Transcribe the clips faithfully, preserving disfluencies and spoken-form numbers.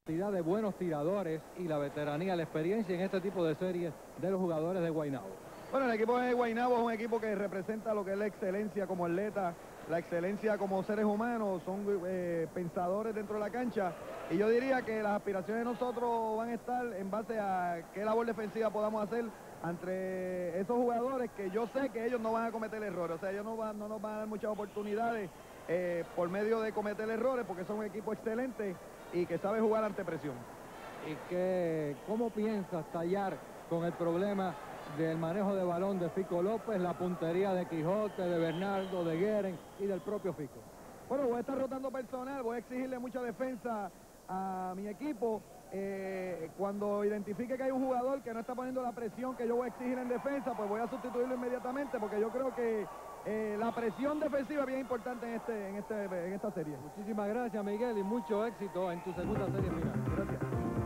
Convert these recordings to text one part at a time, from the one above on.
cantidad de buenos tiradores y la veteranía, la experiencia en este tipo de series de los jugadores de Guaynabo. Bueno, el equipo de Guaynabo es un equipo que representa lo que es la excelencia como atleta, la excelencia como seres humanos, son eh, pensadores dentro de la cancha, y yo diría que las aspiraciones de nosotros van a estar en base a qué labor defensiva podamos hacer entre esos jugadores, que yo sé que ellos no van a cometer errores, o sea, ellos no, van, no nos van a dar muchas oportunidades eh, por medio de cometer errores, porque son un equipo excelente y que sabe jugar ante presión. ¿Y que, cómo piensas tallar con el problema del manejo de balón de Fico López, la puntería de Quijote, de Bernardo, de Gueren y del propio Fico? Bueno, voy a estar rotando personal, voy a exigirle mucha defensa a mi equipo. Eh, cuando identifique que hay un jugador que no está poniendo la presión que yo voy a exigir en defensa, pues voy a sustituirlo inmediatamente, porque yo creo que eh, la presión defensiva es bien importante en, este, en, este, en esta serie. Muchísimas gracias, Miguel, y mucho éxito en tu segunda serie final. Gracias.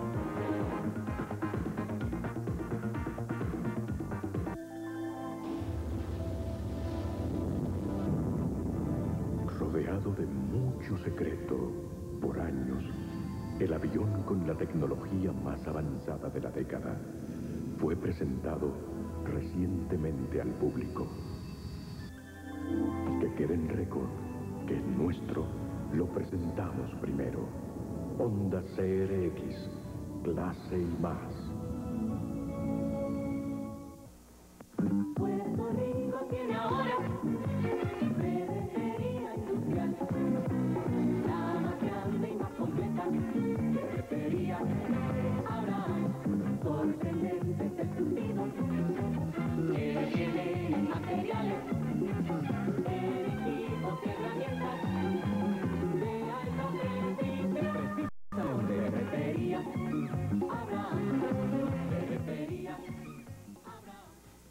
Rodeado de mucho secreto, por años, el avión con la tecnología más avanzada de la década fue presentado recientemente al público. Que quede en récord que el nuestro lo presentamos primero. Honda C R X, clase y más. Puerto Rico tiene ahora ferretería industrial, la más grande y más completa ferretería. Abraham, sorprendentes de surtido, que tiene materiales, equipos y herramientas de alto prestigio. Ferretería Abraham, ferretería Abraham.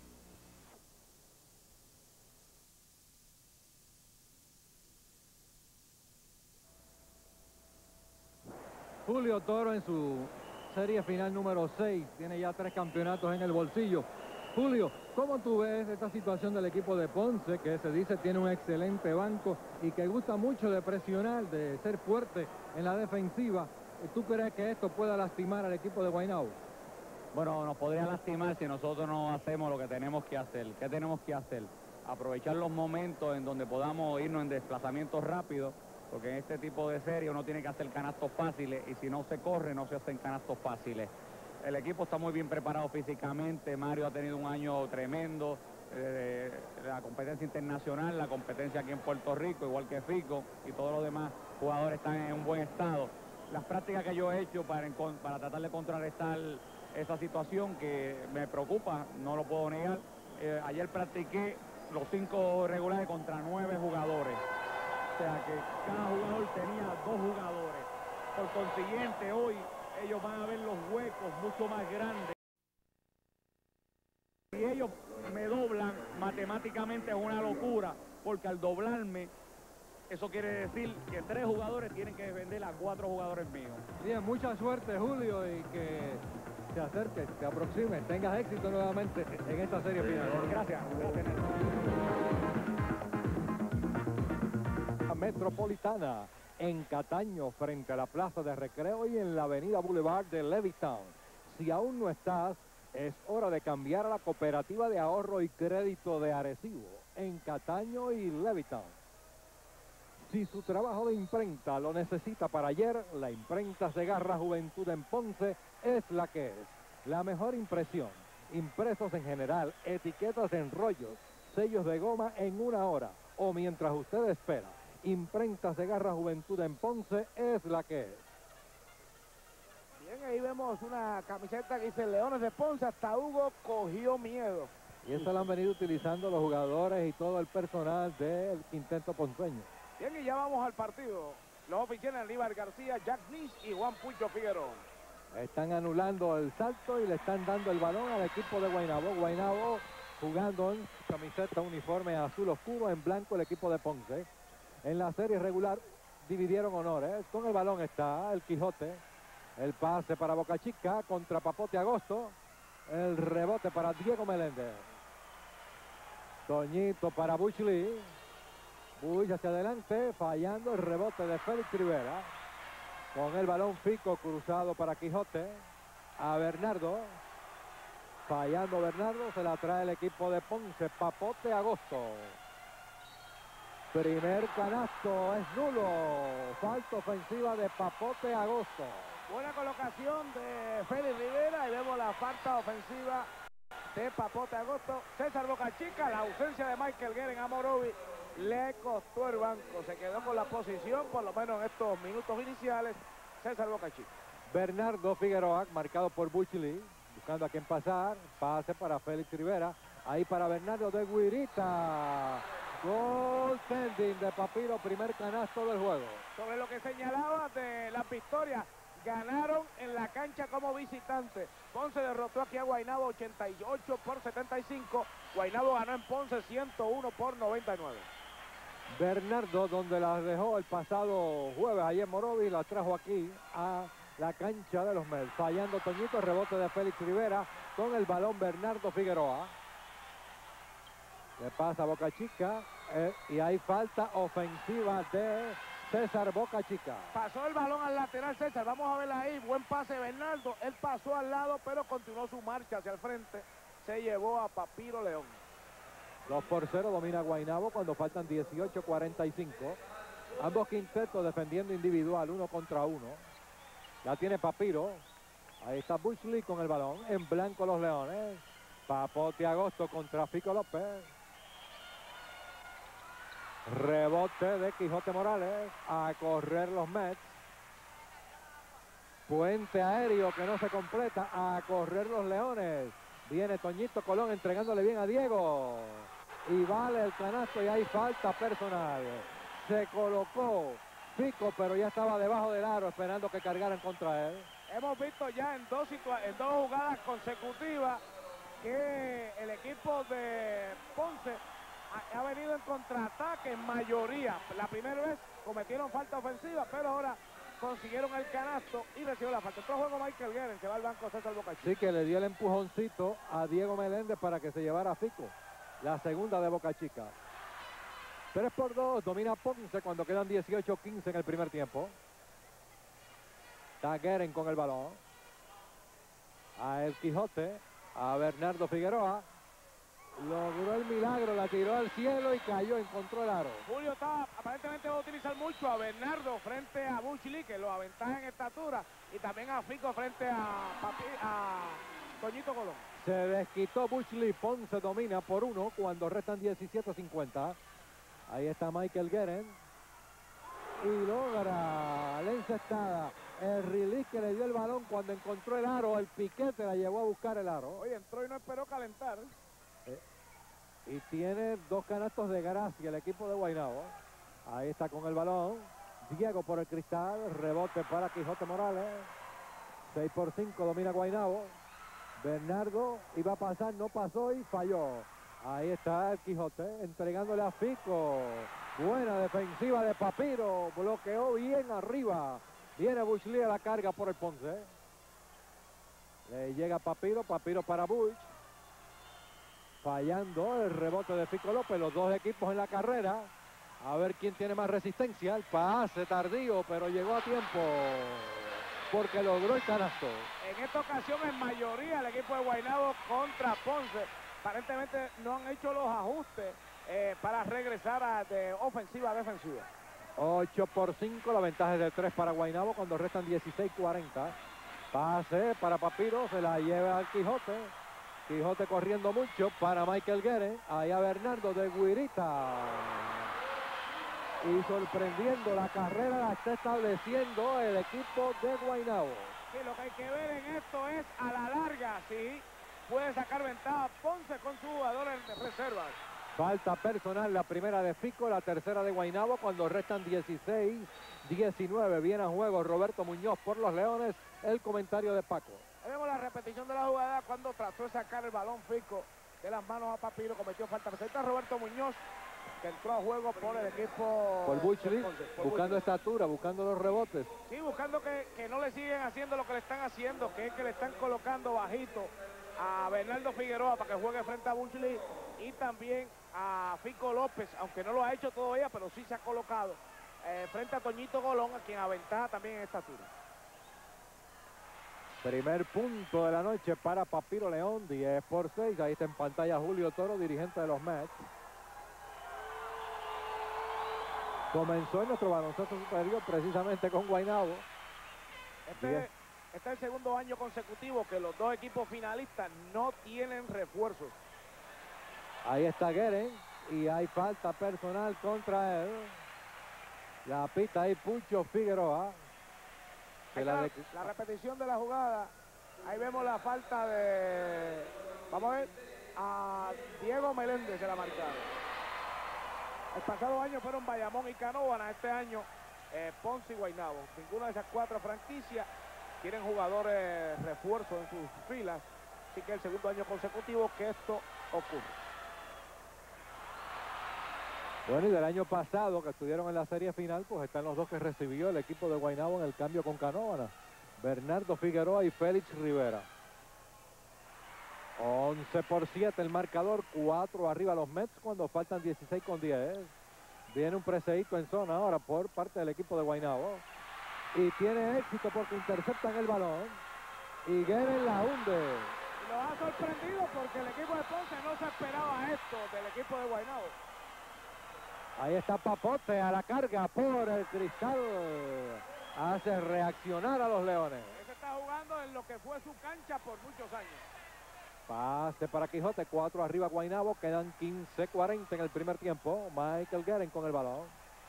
Julio Toro en su serie final número seis, tiene ya tres campeonatos en el bolsillo. Julio, ¿cómo tú ves esta situación del equipo de Ponce, que se dice tiene un excelente banco y que gusta mucho de presionar, de ser fuerte en la defensiva? ¿Tú crees que esto pueda lastimar al equipo de Guaynabo? Bueno, nos podría lastimar si nosotros no hacemos lo que tenemos que hacer. ¿Qué tenemos que hacer? Aprovechar los momentos en donde podamos irnos en desplazamientos rápidos, porque en este tipo de serie uno tiene que hacer canastos fáciles, y si no se corre, no se hacen canastos fáciles. El equipo está muy bien preparado físicamente. Mario ha tenido un año tremendo. Eh, la competencia internacional, la competencia aquí en Puerto Rico, igual que Fico, y todos los demás jugadores están en un buen estado. Las prácticas que yo he hecho para, para tratar de contrarrestar esa situación que me preocupa, no lo puedo negar. Eh, ayer practiqué los cinco regulares contra nueve jugadores. O sea que cada jugador tenía dos jugadores. Por consiguiente, hoy ellos van a ver los huecos mucho más grandes. Si ellos me doblan, matemáticamente es una locura, porque al doblarme, eso quiere decir que tres jugadores tienen que defender a cuatro jugadores míos. Bien, mucha suerte, Julio, y que te acerques, te aproximes, tengas éxito nuevamente en esta serie final. Gracias. Metropolitana en Cataño, frente a la Plaza de Recreo y en la avenida Boulevard de Levittown. Si aún no estás, es hora de cambiar a la Cooperativa de Ahorro y Crédito de Arecibo, en Cataño y Levittown. Si su trabajo de imprenta lo necesita para ayer, la imprenta Segarra Juventud en Ponce es la que es. La mejor impresión, impresos en general, etiquetas en rollos, sellos de goma en una hora o mientras usted espera. Imprenta Segarra Juventud en Ponce es la que es. Bien, ahí vemos una camiseta que dice Leones de Ponce, hasta Hugo cogió miedo. Y eso lo han venido utilizando los jugadores y todo el personal del quinteto ponceño. Bien, y ya vamos al partido. Los oficiales Aníbal García, Jack Nish y Juan Pucho Figueroa. Están anulando el salto y le están dando el balón al equipo de Guaynabo. Guaynabo jugando en camiseta uniforme azul oscuro, en blanco el equipo de Ponce. En la serie regular dividieron honores. Con el balón está el Quijote. El pase para Boca Chica contra Papote Agosto. El rebote para Diego Meléndez. Toñito para Bush Lee. Bush hacia adelante, fallando el rebote de Félix Rivera. Con el balón Fico cruzado para Quijote. A Bernardo. Fallando Bernardo, se la trae el equipo de Ponce. Papote Agosto. Primer canasto es nulo. Falta ofensiva de Papote Agosto. Buena colocación de Félix Rivera y vemos la falta ofensiva de Papote Agosto. César Bocachica, la ausencia de Michael Guerin a Morovi le costó el banco. Se quedó con la posición, por lo menos en estos minutos iniciales, César Bocachica. Bernardo Figueroa, marcado por Butch Lee, buscando a quien pasar. Pase para Félix Rivera. Ahí para Bernardo de Guirita. Gol sending de Papiro, primer canasto del juego. Sobre lo que señalaba de las victorias, ganaron en la cancha como visitante. Ponce derrotó aquí a Guaynabo ochenta y ocho por setenta y cinco. Guaynabo ganó en Ponce ciento uno por noventa y nueve. Bernardo, donde las dejó el pasado jueves ahí en Morovis, la trajo aquí a la cancha de los Mets. Fallando Toñito, rebote de Félix Rivera con el balón Bernardo Figueroa. Le pasa a Bocachica eh, y hay falta ofensiva de César Bocachica. Pasó el balón al lateral César, vamos a verla ahí, buen pase de Bernardo. Él pasó al lado, pero continuó su marcha hacia el frente. Se llevó a Papiro León. dos por cero domina Guaynabo cuando faltan dieciocho cuarenta y cinco. Ambos quintetos defendiendo individual, uno contra uno. La tiene Papiro. Ahí está Butch Lee con el balón. En blanco los Leones. Papote Agosto contra Fico López. Rebote de Quijote Morales. A correr los Mets. Puente aéreo que no se completa. A correr los Leones. Viene Toñito Colón entregándole bien a Diego. Y vale el canasto y hay falta personal. Se colocó Fico, pero ya estaba debajo del aro esperando que cargaran contra él. Hemos visto ya en dos, en dos jugadas consecutivas que el equipo de Ponce ha, ha venido en contraataque en mayoría. La primera vez cometieron falta ofensiva, pero ahora consiguieron el canasto y recibió la falta. Otro juego Michael Guerin, que va al banco César Bocachica. Sí, que le dio el empujoncito a Diego Meléndez para que se llevara a Fico. La segunda de Bocachica. tres por dos, domina Ponce cuando quedan dieciocho quince en el primer tiempo. Está Guerin con el balón. A El Quijote, a Bernardo Figueroa. Logró el milagro, la tiró al cielo y cayó, encontró el aro. Julio está, aparentemente va a utilizar mucho a Bernardo frente a Butch Lee, que lo aventaja en estatura, y también a Fico frente a, Papi, a Toñito Colón. Se desquitó Butch Lee, Ponce domina por uno cuando restan diecisiete cincuenta. Ahí está Michael Guerin. Y logra la encestada. El release que le dio el balón cuando encontró el aro. El piquete la llevó a buscar el aro. Oye, entró y no esperó calentar. Eh, y tiene dos canastos de gracia el equipo de Guaynabo. Ahí está con el balón. Diego por el cristal. Rebote para Quijote Morales. seis por cinco domina Guaynabo. Bernardo iba a pasar, no pasó y falló. Ahí está el Quijote entregándole a Fico. Buena defensiva de Papiro. Bloqueó bien arriba. Viene Butch Lee a la carga por el Ponce. Le llega Papiro. Papiro para Butch. Fallando el rebote de Fico López. Los dos equipos en la carrera. A ver quién tiene más resistencia. El pase tardío, pero llegó a tiempo. Porque logró el canasto. En esta ocasión en mayoría el equipo de Guaynabo contra Ponce. Aparentemente no han hecho los ajustes eh, para regresar a, de ofensiva a defensiva. ocho por cinco, la ventaja es de tres para Guaynabo cuando restan dieciséis cuarenta. Pase para Papiro, se la lleva al Quijote. Quijote corriendo mucho para Michael Guerin. Ahí a Bernardo de Guirita. Y sorprendiendo la carrera la está estableciendo el equipo de Guaynabo. Sí, lo que hay que ver en esto es a la larga, sí, puede sacar ventaja Ponce con sus jugadores de reservas. Falta personal, la primera de Fico, la tercera de Guaynabo cuando restan dieciséis diecinueve. Viene a juego Roberto Muñoz por los Leones. El comentario de Paco. Ahí vemos la repetición de la jugada cuando trató de sacar el balón Fico de las manos a Papiro, cometió falta. Presenta Roberto Muñoz, que entró a juego por el equipo... Por Butch Lee, por buscando Butch Lee. estatura, buscando los rebotes. Sí, buscando que, que no le siguen haciendo lo que le están haciendo, que es que le están colocando bajito a Bernardo Figueroa para que juegue frente a Butch Lee y también a Fico López, aunque no lo ha hecho todavía, pero sí se ha colocado eh, frente a Toñito Colón, a quien aventaja también en esta estatura. Primer punto de la noche para Papiro León, diez por seis. Ahí está en pantalla Julio Toro, dirigente de los Mets. Comenzó en nuestro baloncesto superior precisamente con Guaynabo. Este, este es el segundo año consecutivo que los dos equipos finalistas no tienen refuerzos. Ahí está Guerin y hay falta personal contra él. La pita ahí Pucho Figueroa. Ahí la, la, de... la repetición de la jugada. Ahí vemos la falta de, vamos a ver, a Diego Meléndez se la marcaron. El pasado año fueron Bayamón y Canóvana, este año eh, Ponce y Guaynabo. Ninguna de esas cuatro franquicias tienen jugadores refuerzos en sus filas, así que es el segundo año consecutivo que esto ocurre. Bueno, y del año pasado que estuvieron en la serie final, pues están los dos que recibió el equipo de Guaynabo en el cambio con Canóvana. Bernardo Figueroa y Félix Rivera. once por siete el marcador, cuatro arriba los Mets cuando faltan dieciséis con diez. Viene un preseíto en zona ahora por parte del equipo de Guaynabo. Y tiene éxito porque interceptan el balón. Y Guerin la hunde. Y lo ha sorprendido porque el equipo de Ponce no se esperaba esto del equipo de Guaynabo. Ahí está Papote a la carga por el cristal. Hace reaccionar a los Leones. Ese está jugando en lo que fue su cancha por muchos años. Pase para Quijote, cuatro arriba Guaynabo, quedan quince cuarenta en el primer tiempo. Michael Guerin con el balón.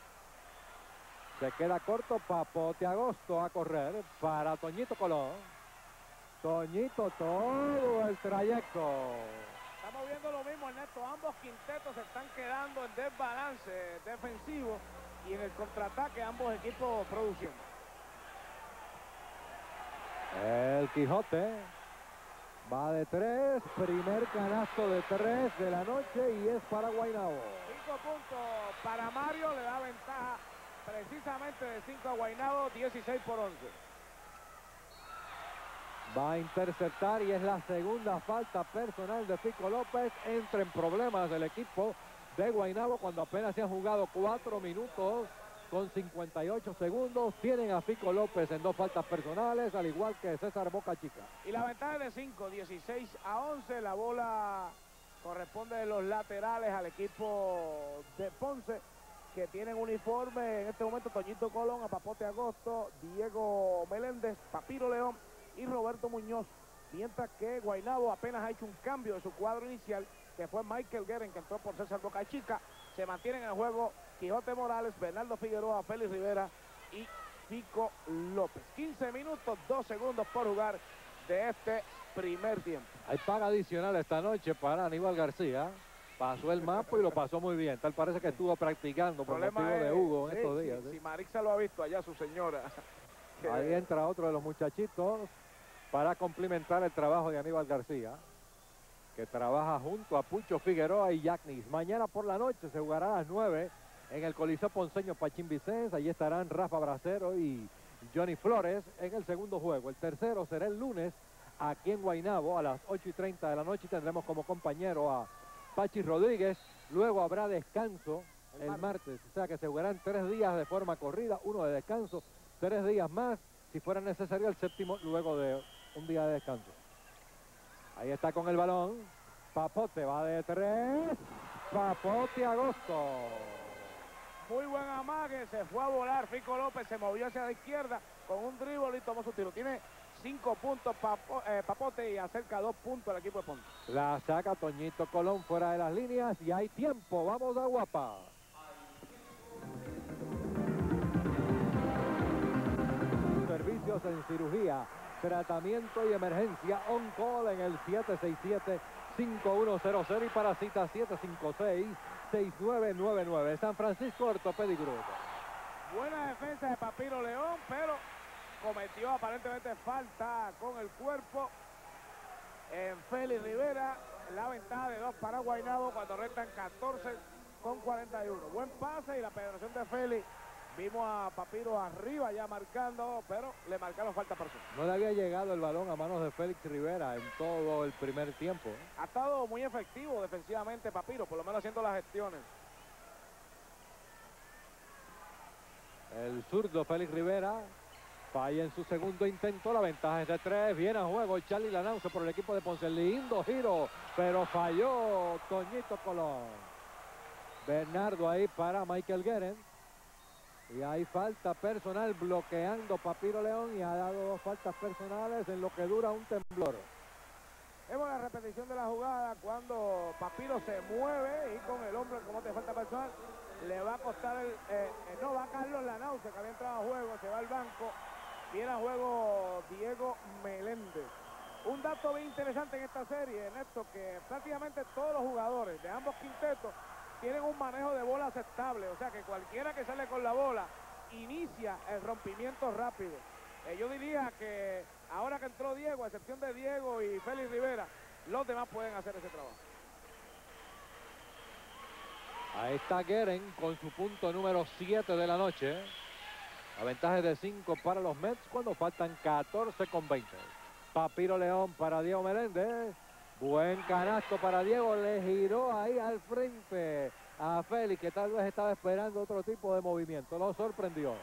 Se queda corto, Papote Agosto a correr para Toñito Colón. Toñito todo el trayecto. Estamos viendo lo mismo, Ernesto. Ambos quintetos se están quedando en desbalance defensivo y en el contraataque ambos equipos produciendo. El Quijote va de tres, primer canasto de tres de la noche y es para Guaynabo. Cinco puntos para Mario, le da ventaja precisamente de cinco a Guaynabo, dieciséis por once. Va a interceptar y es la segunda falta personal de Fico López. Entra en problemas del equipo de Guaynabo cuando apenas se han jugado cuatro minutos con cincuenta y ocho segundos. Tienen a Fico López en dos faltas personales, al igual que César Boca Chica. Y la ventaja de cinco, dieciséis a once. La bola corresponde de los laterales al equipo de Ponce, que tienen uniforme en este momento Toñito Colón, a Papote Agosto, Diego Meléndez, Papiro León y Roberto Muñoz, mientras que Guaynabo apenas ha hecho un cambio de su cuadro inicial, que fue Michael Guerin, que entró por César Boca Chica. Se mantienen en el juego Quijote Morales, Bernardo Figueroa, Félix Rivera y Fico López. quince minutos, dos segundos por jugar de este primer tiempo. Hay paga adicional esta noche para Aníbal García. Pasó el mapa y lo pasó muy bien. Tal parece que estuvo practicando por motivo es, de Hugo en sí, estos sí, días. Si ¿sí? Marixa lo ha visto allá, su señora. Ahí entra otro de los muchachitos para complementar el trabajo de Aníbal García, que trabaja junto a Pucho Figueroa y Yacnis. Mañana por la noche se jugará a las nueve en el Coliseo Ponceño Pachín Vicens. Allí estarán Rafa Bracero y Johnny Flores en el segundo juego. El tercero será el lunes aquí en Guaynabo a las ocho y treinta de la noche. Tendremos como compañero a Pachi Rodríguez. Luego habrá descanso el, el martes. O sea que se jugarán tres días de forma corrida, uno de descanso, tres días más, si fuera necesario el séptimo luego de un día de descanso. Ahí está con el balón. Papote va de tres. Papote Agosto. Muy buen amague, se fue a volar. Fico López se movió hacia la izquierda con un dribble y tomó su tiro. Tiene cinco puntos Papo, eh, Papote y acerca dos puntos al equipo de Ponce. La saca Toñito Colón fuera de las líneas y hay tiempo. Vamos a Guapa. Servicios en cirugía, tratamiento y emergencia on call en el siete seis siete, cinco uno cero cero y para cita siete cinco seis, seis nueve nueve nueve. San Francisco Orthopedic Group. Buena defensa de Papiro León, pero cometió aparentemente falta con el cuerpo en Félix Rivera. La ventaja de dos para Guaynabo cuando restan catorce con cuarenta y uno. Buen pase y la penetración de Félix. Vimos a Papiro arriba ya marcando, pero le marcaron falta personal. No le había llegado el balón a manos de Félix Rivera en todo el primer tiempo. Ha estado muy efectivo defensivamente Papiro, por lo menos haciendo las gestiones. El zurdo Félix Rivera falla en su segundo intento. La ventaja es de tres. Viene a juego Charlie Lanauso por el equipo de Ponce. Lindo giro, pero falló Toñito Colón. Bernardo ahí para Michael Guerin. Y hay falta personal bloqueando Papiro León y ha dado dos faltas personales en lo que dura un temblor. Vemos la repetición de la jugada cuando Papiro se mueve y con el hombro como te falta personal le va a costar el... Eh, eh, no, va Carlos Lanauso que había entrado a juego, se va al banco. Viene a juego Diego Meléndez. Un dato bien interesante en esta serie, Ernesto, que prácticamente todos los jugadores de ambos quintetos tienen un manejo de bola aceptable, o sea que cualquiera que sale con la bola inicia el rompimiento rápido. Eh, yo diría que ahora que entró Diego, a excepción de Diego y Félix Rivera, los demás pueden hacer ese trabajo. Ahí está Guerin con su punto número siete de la noche. La ventaja es de cinco para los Mets cuando faltan catorce con veinte. Papiro León para Diego Meléndez. Buen canasto para Diego, le giró ahí al frente a Félix, que tal vez estaba esperando otro tipo de movimiento, lo sorprendió.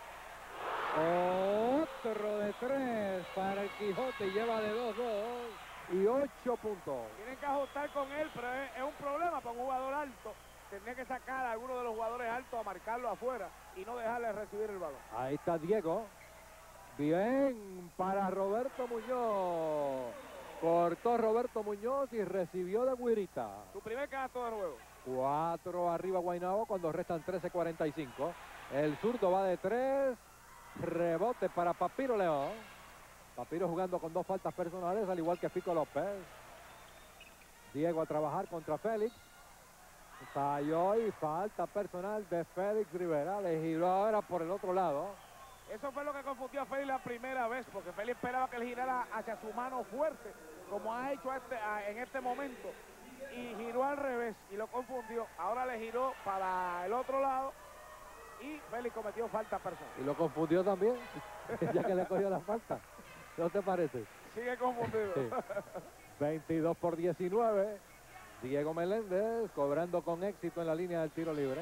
Otro de tres para el Quijote, lleva de dos dos y ocho puntos. Tienen que ajustar con él, pero es, es un problema para un jugador alto. Tendría que sacar a alguno de los jugadores altos a marcarlo afuera y no dejarle recibir el balón. Ahí está Diego. Bien para Roberto Muñoz. Cortó Roberto Muñoz y recibió de Guirita. Su primer canasto de nuevo. Cuatro arriba Guaynabo cuando restan trece cuarenta y cinco. El zurdo va de tres. Rebote para Papiro León. Papiro jugando con dos faltas personales, al igual que Fico López. Diego a trabajar contra Félix. Falló y falta personal de Félix Rivera. Le giró ahora por el otro lado. Eso fue lo que confundió a Félix la primera vez, porque Félix esperaba que él girara hacia su mano fuerte, como ha hecho a este, a, en este momento, y giró al revés y lo confundió. Ahora le giró para el otro lado y Félix cometió falta personal. Y lo confundió también, ya que le cogió la falta. ¿No te parece? Sigue confundido. Sí. veintidós por diecinueve. Diego Meléndez cobrando con éxito en la línea del tiro libre.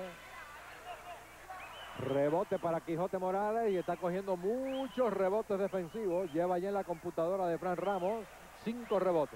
Rebote para Quijote Morales y está cogiendo muchos rebotes defensivos. Lleva ya en la computadora de Fran Ramos cinco rebotes.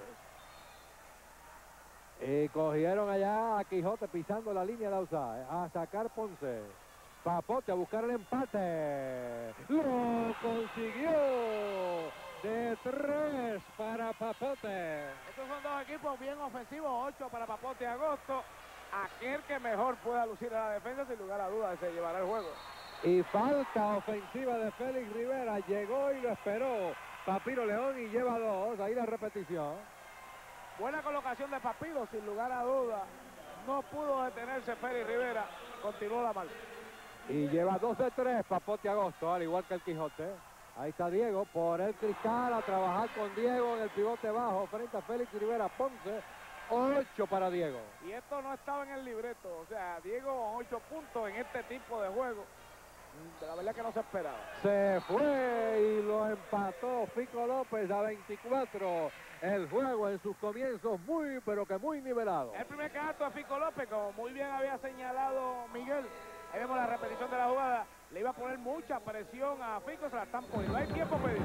Y cogieron allá a Quijote pisando la línea de outside. A sacar Ponce. Papote a buscar el empate. ¡Lo consiguió! De tres para Papote. Estos son dos equipos bien ofensivos. Ocho para Papote y Agosto. Aquel que mejor pueda lucir a la defensa, sin lugar a dudas, se llevará el juego. Y falta ofensiva de Félix Rivera. Llegó y lo esperó Papiro León y lleva dos. Ahí la repetición. Buena colocación de Papiro, sin lugar a dudas. No pudo detenerse Félix Rivera. Continuó la marca. Y lleva dos de tres Papote Agosto, al igual que el Quijote. Ahí está Diego por el cristal a trabajar con Diego en el pivote bajo frente a Félix Rivera. Ponce. Ocho para Diego. Y esto no estaba en el libreto. O sea, Diego con ocho puntos en este tipo de juego. La verdad que no se esperaba. Se fue y lo empató Fico López a veinticuatro. El juego en sus comienzos muy, pero que muy nivelado. El primer canasto de Fico López, como muy bien había señalado Miguel. Ahí vemos la repetición de la jugada. Le iba a poner mucha presión a Fico, se la están poniendo. Hay tiempo pedido.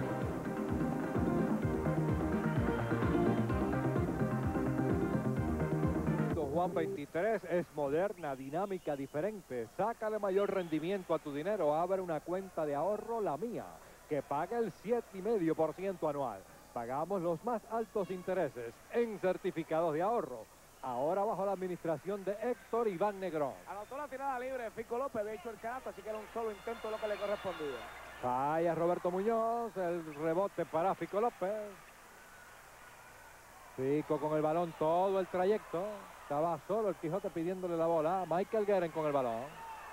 Juan veintitrés es moderna, dinámica, diferente. Sácale mayor rendimiento a tu dinero. Abre una cuenta de ahorro, la mía, que paga el siete coma cinco por ciento anual. Pagamos los más altos intereses en certificados de ahorro. Ahora bajo la administración de Héctor Iván Negrón. Anotó la tirada libre de Fico López, había hecho el canasto, así que era un solo intento lo que le correspondía. Falla Roberto Muñoz, el rebote para Fico López. Fico con el balón todo el trayecto. Estaba solo el Quijote pidiéndole la bola. Michael Guerin con el balón.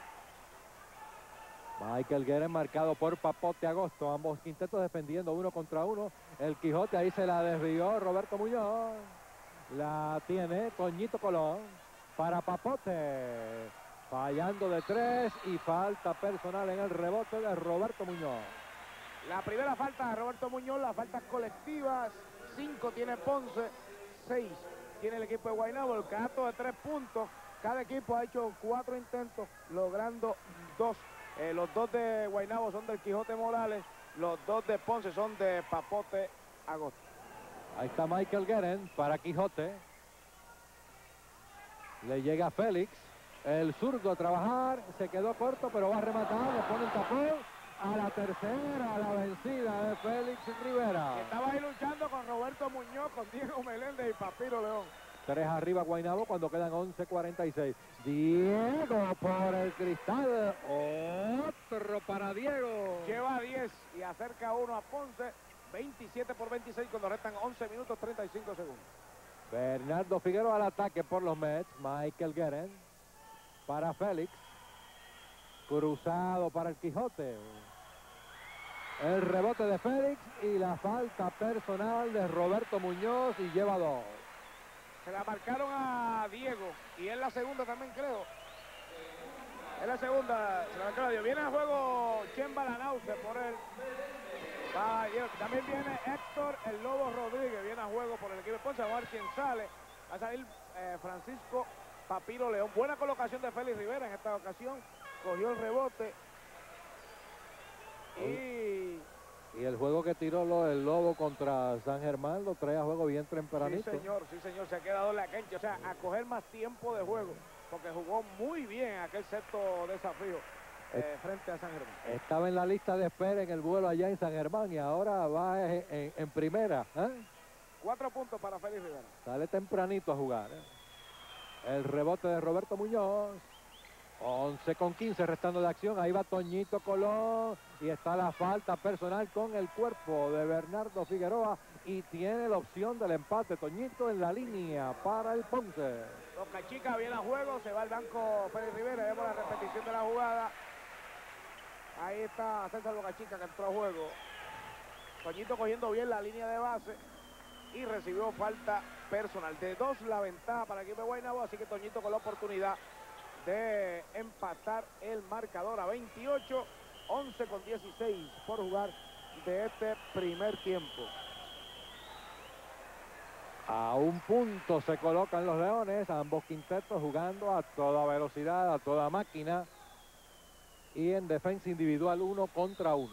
Michael Guerin marcado por Papote Agosto. Ambos quintetos defendiendo uno contra uno. El Quijote ahí se la desvió Roberto Muñoz. La tiene Toñito Colón para Papote. Fallando de tres y falta personal en el rebote de Roberto Muñoz. La primera falta de Roberto Muñoz, las faltas colectivas. Cinco tiene Ponce, seis tiene el equipo de Guaynabo. El canasto de tres puntos. Cada equipo ha hecho cuatro intentos, logrando dos Eh, los dos de Guaynabo son del Quijote Morales, los dos de Ponce son de Papote Agosto. Ahí está Michael Guerin para Quijote. Le llega Félix. El zurdo a trabajar. Se quedó corto, pero va a rematar. Le pone el tapón. A la tercera, a la vencida de Félix Rivera. Estaba ahí luchando con Roberto Muñoz, con Diego Meléndez y Papiro León. Tres arriba Guaynabo cuando quedan once cuarenta y seis. Diego por el cristal. Otro para Diego. Lleva diez y acerca uno a Ponce. veintisiete por veintiséis cuando restan once minutos treinta y cinco segundos. Bernardo Figueroa al ataque por los Mets. Michael Guerin para Félix. Cruzado para el Quijote. El rebote de Félix y la falta personal de Roberto Muñoz y lleva dos. Se la marcaron a Diego y es la segunda también, creo. Es la segunda, se la marcaron a Diego. Viene a juego Chemba Lanause por él. Va, también viene Héctor el Lobo Rodríguez, viene a juego por el equipo de Ponce. Vamos a ver quién sale. Va a salir eh, Francisco Papiro León. Buena colocación de Félix Rivera en esta ocasión. Cogió el rebote. Y... Y el juego que tiró lo, el Lobo contra San Germán lo trae a juego bien tempranito. Sí, señor, sí, señor, se ha quedado en la cancha. O sea, a coger más tiempo de juego. Porque jugó muy bien aquel sexto desafío eh, frente a San Germán. Estaba en la lista de espera en el vuelo allá en San Germán y ahora va en, en, en primera. ¿eh? Cuatro puntos para Félix Rivera. Sale tempranito a jugar. ¿eh? El rebote de Roberto Muñoz. once con quince restando de acción. Ahí va Toñito Colón. Y está la falta personal con el cuerpo de Bernardo Figueroa. Y tiene la opción del empate. Toñito en la línea para el Ponce. Boca Chica viene a juego. Se va al banco Félix Rivera. Vemos la repetición de la jugada. Ahí está César Boca Chica que entró a juego. Toñito cogiendo bien la línea de base. Y recibió falta personal. De dos la ventaja para el equipo de Guaynabo. Así que Toñito con la oportunidad de empatar el marcador a veintiocho, once con dieciséis por jugar de este primer tiempo. A un punto se colocan los Leones, ambos quintetos jugando a toda velocidad, a toda máquina y en defensa individual uno contra uno.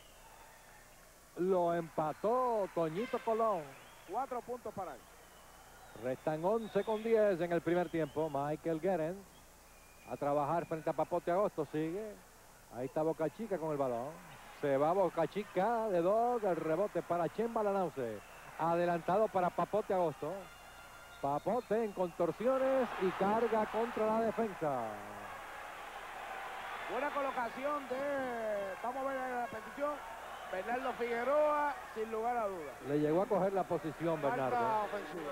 Lo empató Toñito Colón. Cuatro puntos para él. Restan once con diez en el primer tiempo. Michael Guerin a trabajar frente a Papote Agosto, sigue. Ahí está Boca Chica con el balón. Se va Boca Chica de dos, el rebote para Chemba Lanause. Adelantado para Papote Agosto. Papote en contorsiones y carga contra la defensa. Buena colocación de, vamos a ver la repetición, Bernardo Figueroa, sin lugar a dudas. Le llegó a coger la posición Bernardo. Falta ofensiva.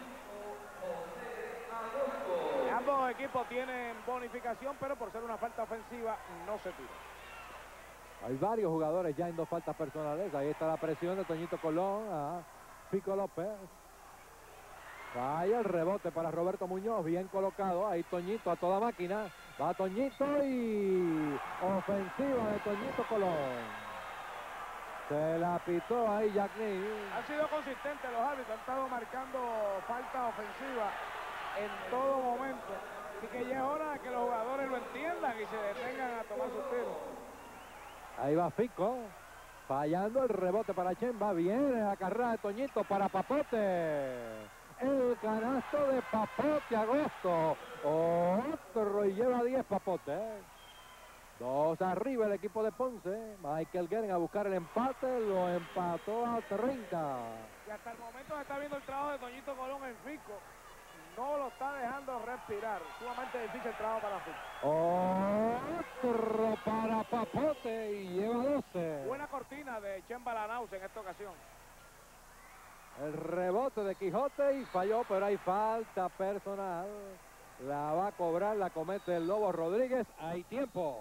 Ambos equipos tienen bonificación, pero por ser una falta ofensiva no se tira. Hay varios jugadores ya en dos faltas personales. Ahí está la presión de Toñito Colón a Pico López. Vaya el rebote para Roberto Muñoz, bien colocado. Ahí Toñito a toda máquina. Va Toñito y ofensiva de Toñito Colón. Se la pitó ahí Jack Nicks. Han sido consistentes los árbitros, han estado marcando falta ofensiva en todo momento. Así que ya es hora de que los jugadores lo entiendan y se detengan a tomar sus tiros. Ahí va Fico, fallando el rebote para Chemba. Viene la carrera de Toñito para Papote. El canasto de Papote Agosto. Otro y lleva diez Papote. Dos arriba el equipo de Ponce. Michael Guerin a buscar el empate. Lo empató a treinta. Y hasta el momento se está viendo el trabajo de Toñito Colón en Fico. No lo está dejando respirar. Sumamente difícil el trabajo para Fico. Otro para Papote y lleva doce. Buena cortina de Chemba Lanause en esta ocasión. El rebote de Quijote y falló, pero hay falta personal. La va a cobrar, la comete el Lobo Rodríguez. Hay tiempo.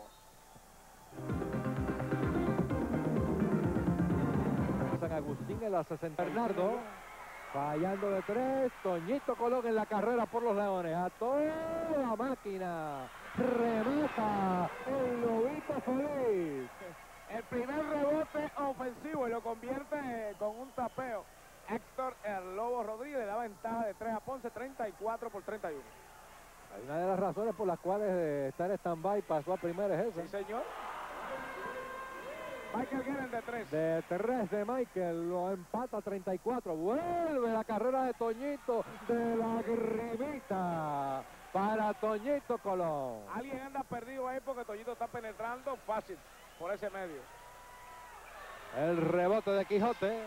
San Agustín en la sesenta. Bernardo. Fallando de tres, Toñito Colón en la carrera por los Leones. A toda máquina. Remata el Lobito feliz. El primer rebote ofensivo y lo convierte con un tapeo. Héctor el Lobo Rodríguez le da ventaja de tres a Ponce, treinta y cuatro por treinta y uno. Hay una de las razones por las cuales eh, estar en stand-by pasó a primera es esa. Sí, señor. Michael Guerin de tres. De tres de Michael, lo empata treinta y cuatro. Vuelve la carrera de Toñito de la Grimita para Toñito Colón. Alguien anda perdido ahí porque Toñito está penetrando fácil por ese medio. El rebote de Quijote.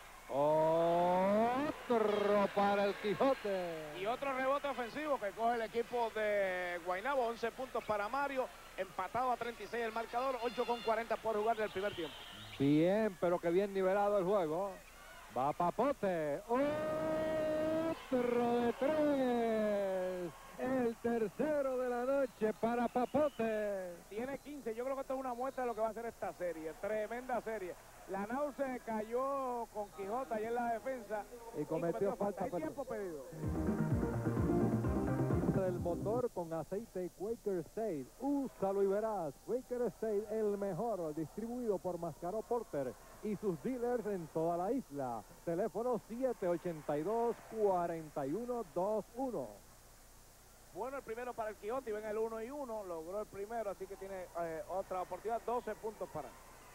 Otro para el Quijote. Y otro rebote ofensivo que coge el equipo de Guaynabo. once puntos para Mario. Empatado a treinta y seis el marcador. ocho con cuarenta por jugar del primer tiempo. Bien, pero que bien nivelado el juego. Va Papote. Otro de tres. El tercero de la noche para Papote. Tiene quince. Yo creo que esto es una muestra de lo que va a ser esta serie. Tremenda serie. Lanao se cayó con Quijote ahí en la defensa. Y cometió falta. Hay tiempo pedido. El motor con aceite Quaker State. Úsalo y verás. Quaker State, el mejor, distribuido por Mascaro Porter y sus dealers en toda la isla. Teléfono siete ocho dos, cuatro uno dos uno. Bueno, el primero para el Quijote y ven el uno y uno. Logró el primero, así que tiene eh, otra oportunidad. doce puntos para él.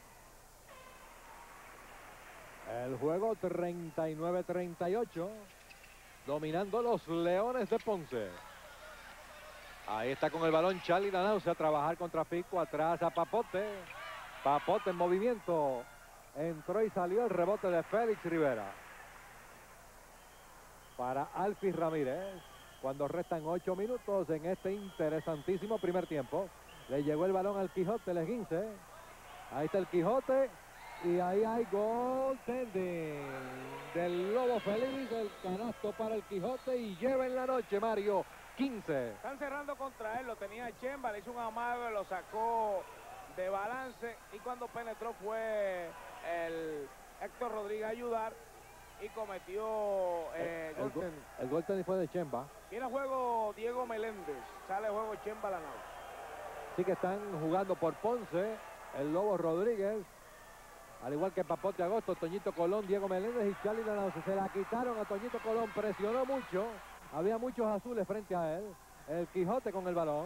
El juego treinta y nueve a treinta y ocho. Dominando los Leones de Ponce. Ahí está con el balón Charlie Lanause a trabajar contra Fico. Atrás a Papote. Papote en movimiento. Entró y salió el rebote de Félix Rivera. Para Alfis Ramírez. Cuando restan ocho minutos en este interesantísimo primer tiempo. Le llegó el balón al Quijote, el esguince. Ahí está el Quijote. Y ahí hay gol tending del Lobo Feliz, el canasto para el Quijote y lleva en la noche, Mario, quince. Están cerrando contra él, lo tenía Chemba, le hizo un amago, lo sacó de balance y cuando penetró fue el Héctor Rodríguez a ayudar y cometió eh, el, el, gol, el gol tending fue de Chemba. Viene a juego Diego Meléndez, sale a juego Chemba Lanao. Sí que están jugando por Ponce, el Lobo Rodríguez. Al igual que Papote Agosto, Toñito Colón, Diego Meléndez y Charlie Lanause. Se la quitaron a Toñito Colón, presionó mucho. Había muchos azules frente a él. El Quijote con el balón.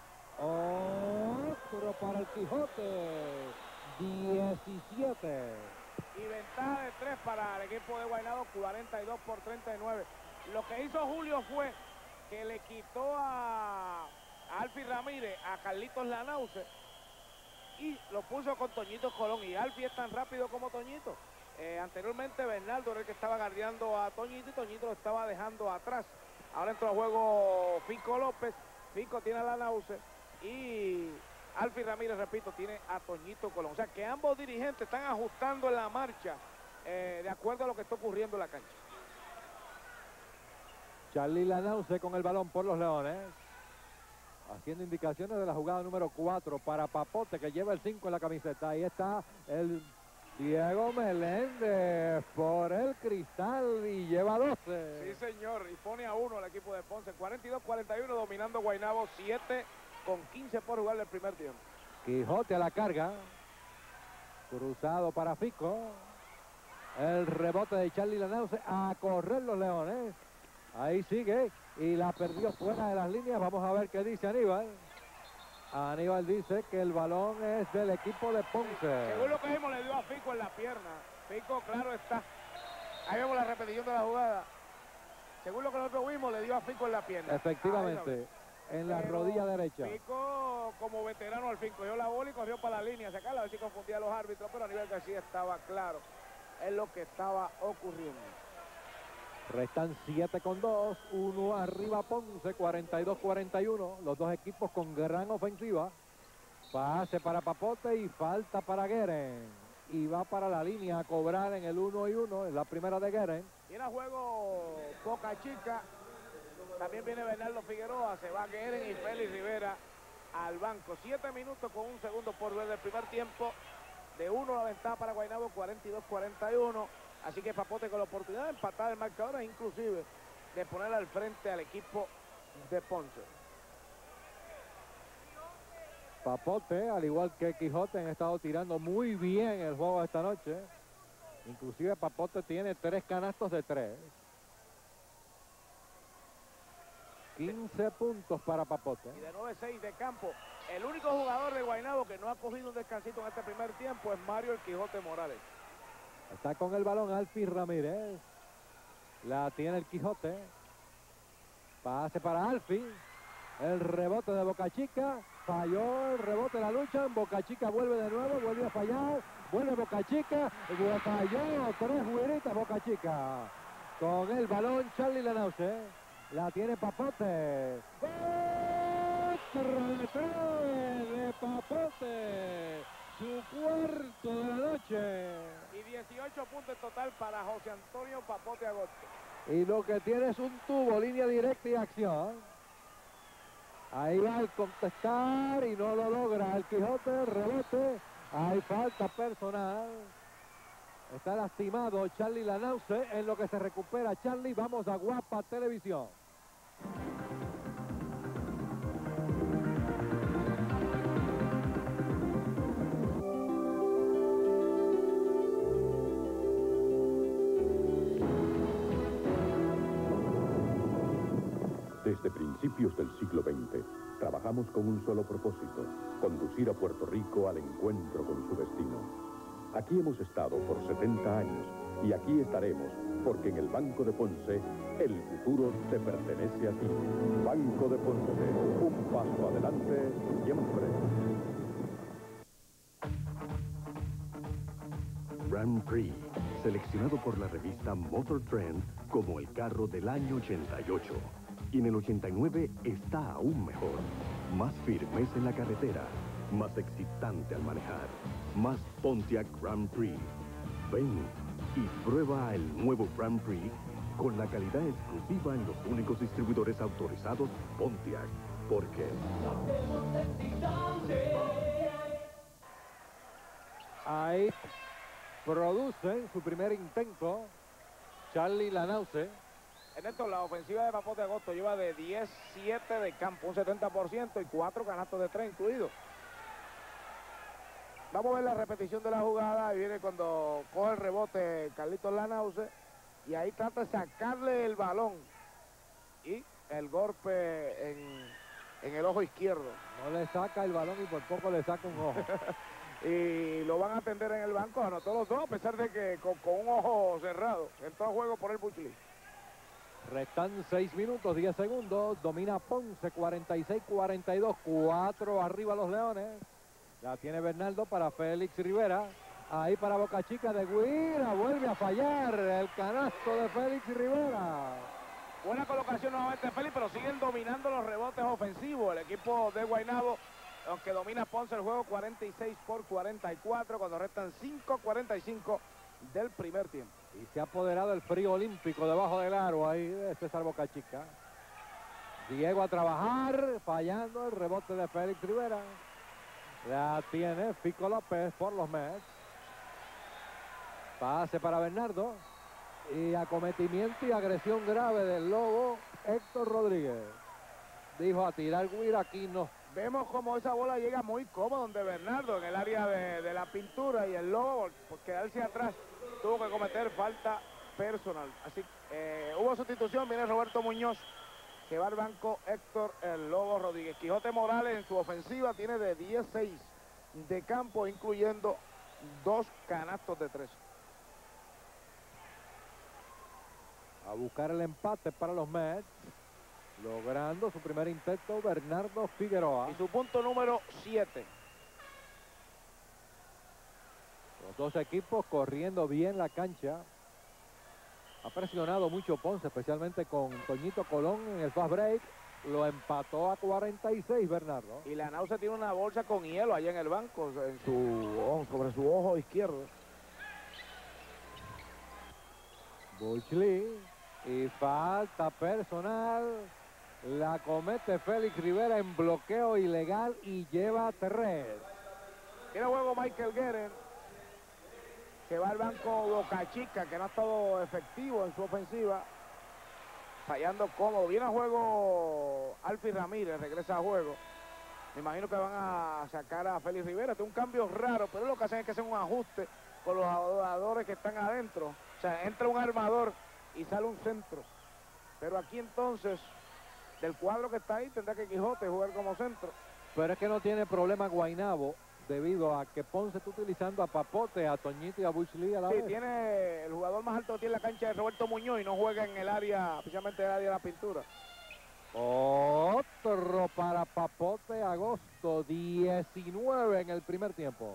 Otro para el Quijote. diecisiete. Y ventaja de tres para el equipo de Guaynabo, cuarenta y dos por treinta y nueve. Lo que hizo Julio fue que le quitó a, a Alfie Ramírez, a Carlitos Lanause, y lo puso con Toñito Colón. Y Alfie es tan rápido como Toñito. Eh, anteriormente Bernardo era el que estaba guardiando a Toñito y Toñito lo estaba dejando atrás. Ahora entró a juego Fico López. Fico tiene a Lanause y Alfie Ramírez, repito, tiene a Toñito Colón. O sea que ambos dirigentes están ajustando en la marcha eh, de acuerdo a lo que está ocurriendo en la cancha. Charlie Lanause con el balón por los Leones. Haciendo indicaciones de la jugada número cuatro para Papote, que lleva el cinco en la camiseta. Ahí está el Diego Meléndez por el cristal y lleva doce. Sí, señor, y pone a uno al equipo de Ponce. cuarenta y dos cuarenta y uno dominando Guaynabo, siete con quince por jugar el primer tiempo. Quijote a la carga. Cruzado para Fico. El rebote de Charlie Lanause a correr los Leones. Ahí sigue y la perdió fuera de las líneas. Vamos a ver qué dice Aníbal. Aníbal dice que el balón es del equipo de Ponce. Según lo que vimos, le dio a Fico en la pierna. Fico, claro está. Ahí vemos la repetición de la jugada. Según lo que nosotros vimos, le dio a Fico en la pierna. Efectivamente, en la Pero rodilla derecha. Fico, como veterano al fin, cogió la bola y corrió para la línea. Sacarla, a ver si confundía a los árbitros, pero Aníbal García estaba claro en lo que estaba ocurriendo. Restan siete con dos, uno arriba Ponce, cuarenta y dos cuarenta y uno. Los dos equipos con gran ofensiva. Pase para Papote y falta para Guerin. Y va para la línea a cobrar en el uno y uno, en la primera de Guerin. Viene a juego Boca Chica. También viene Bernardo Figueroa. Se va Guerin y Félix Rivera al banco. Siete minutos con un segundo por ver del primer tiempo. De uno la ventaja para Guaynabo, cuarenta y dos cuarenta y uno. Así que Papote con la oportunidad de empatar el marcador e inclusive de poner al frente al equipo de Ponce. Papote, al igual que Quijote, han estado tirando muy bien el juego de esta noche. Inclusive Papote tiene tres canastos de tres. quince puntos para Papote. Y de nueve seis de campo. El único jugador de Guaynabo que no ha cogido un descansito en este primer tiempo es Mario el Quijote Morales. Está con el balón Alfie Ramírez. La tiene el Quijote. Pase para Alfie. El rebote de Boca Chica. Falló el rebote, la lucha. Boca Chica vuelve de nuevo. Vuelve a fallar. Vuelve Boca Chica. Falló. Tres jugueritas Boca Chica. Con el balón Charlie Lanause. La tiene Papote. ¡Otra de Papote! Su cuarto de la noche. Y dieciocho puntos en total para José Antonio Papote Agosto. Y lo que tiene es un tubo, línea directa y acción. Ahí va al contestar y no lo logra el Quijote, rebote. Hay falta personal. Está lastimado Charlie Lanause. En lo que se recupera Charlie, vamos a Guapa Televisión. Desde principios del siglo veinte, trabajamos con un solo propósito: conducir a Puerto Rico al encuentro con su destino. Aquí hemos estado por setenta años y aquí estaremos, porque en el Banco de Ponce, el futuro te pertenece a ti. Banco de Ponce, un paso adelante siempre. Grand Prix, seleccionado por la revista Motor Trend como el carro del año ochenta y ocho. Y en el ochenta y nueve está aún mejor. Más firmeza en la carretera, más excitante al manejar, más Pontiac Grand Prix. Ven y prueba el nuevo Grand Prix con la calidad exclusiva en los únicos distribuidores autorizados Pontiac. Porque ahí producen su primer intento Charlie Lanause. En esto, la ofensiva de Papote Agosto lleva de diez siete de campo, un setenta por ciento y cuatro canastos de tres incluidos. Vamos a ver la repetición de la jugada. Ahí viene cuando coge el rebote Carlitos Lanause y ahí trata de sacarle el balón y el golpe en, en el ojo izquierdo. No le saca el balón y por poco le saca un ojo. Y lo van a atender en el banco, anotó los dos a pesar de que con, con un ojo cerrado entró a juego por el Buchley. Restan seis minutos, diez segundos. Domina Ponce, cuarenta y seis cuarenta y dos. cuatro arriba los Leones. La tiene Bernardo para Félix Rivera. Ahí para Boca Chica de Guira. Vuelve a fallar el canasto de Félix Rivera. Buena colocación nuevamente Félix, pero siguen dominando los rebotes ofensivos. El equipo de Guaynabo, aunque domina Ponce el juego cuarenta y seis por cuarenta y cuatro, cuando restan cinco cuarenta y cinco del primer tiempo. Y se ha apoderado el frío olímpico debajo del aro ahí de César Boca Chica. Diego a trabajar, fallando el rebote de Félix Rivera. La tiene Fico López por los Mets. Pase para Bernardo. Y acometimiento y agresión grave del Lobo Héctor Rodríguez. Dijo a tirar Guira, aquí no. Vemos como esa bola llega muy cómodo donde Bernardo en el área de, de la pintura, y el Lobo, por quedarse atrás, tuvo que cometer falta personal. Así eh, hubo sustitución, viene Roberto Muñoz, que va al banco Héctor el Lobo Rodríguez. Quijote Morales en su ofensiva tiene de dieciséis de campo, incluyendo dos canastos de tres. A buscar el empate para los Mets. Logrando su primer intento Bernardo Figueroa. Y su punto número siete. Los dos equipos corriendo bien la cancha. Ha presionado mucho Ponce, especialmente con Toñito Colón en el fast break. Lo empató a cuarenta y seis Bernardo. Y Lanause tiene una bolsa con hielo allá en el banco, en su ojo, sobre su ojo izquierdo. Buchley. Y falta personal. La comete Félix Rivera en bloqueo ilegal y lleva tres. Tiene juego Michael Guerin, que va al banco Boca Chica, que no ha estado efectivo en su ofensiva, fallando cómodo. Viene a juego Alfie Ramírez, regresa a juego. Me imagino que van a sacar a Félix Rivera. Tiene un cambio raro, pero lo que hacen es que hacen un ajuste con los jugadores que están adentro. O sea, entra un armador y sale un centro. Pero aquí entonces del cuadro que está ahí, tendrá que Quijote jugar como centro. Pero es que no tiene problema Guaynabo debido a que Ponce está utilizando a Papote, a Toñito y a Bush Lee a la Sí, vez. tiene el jugador más alto que tiene la cancha de Roberto Muñoz y no juega en el área, especialmente el área de la pintura. Otro para Papote, agosto, diecinueve en el primer tiempo.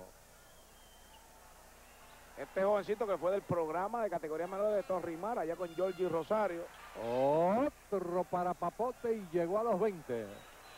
Este jovencito que fue del programa de categoría menor de Torrimar, allá con Georgie Rosario. Otro para Papote y llegó a los veinte.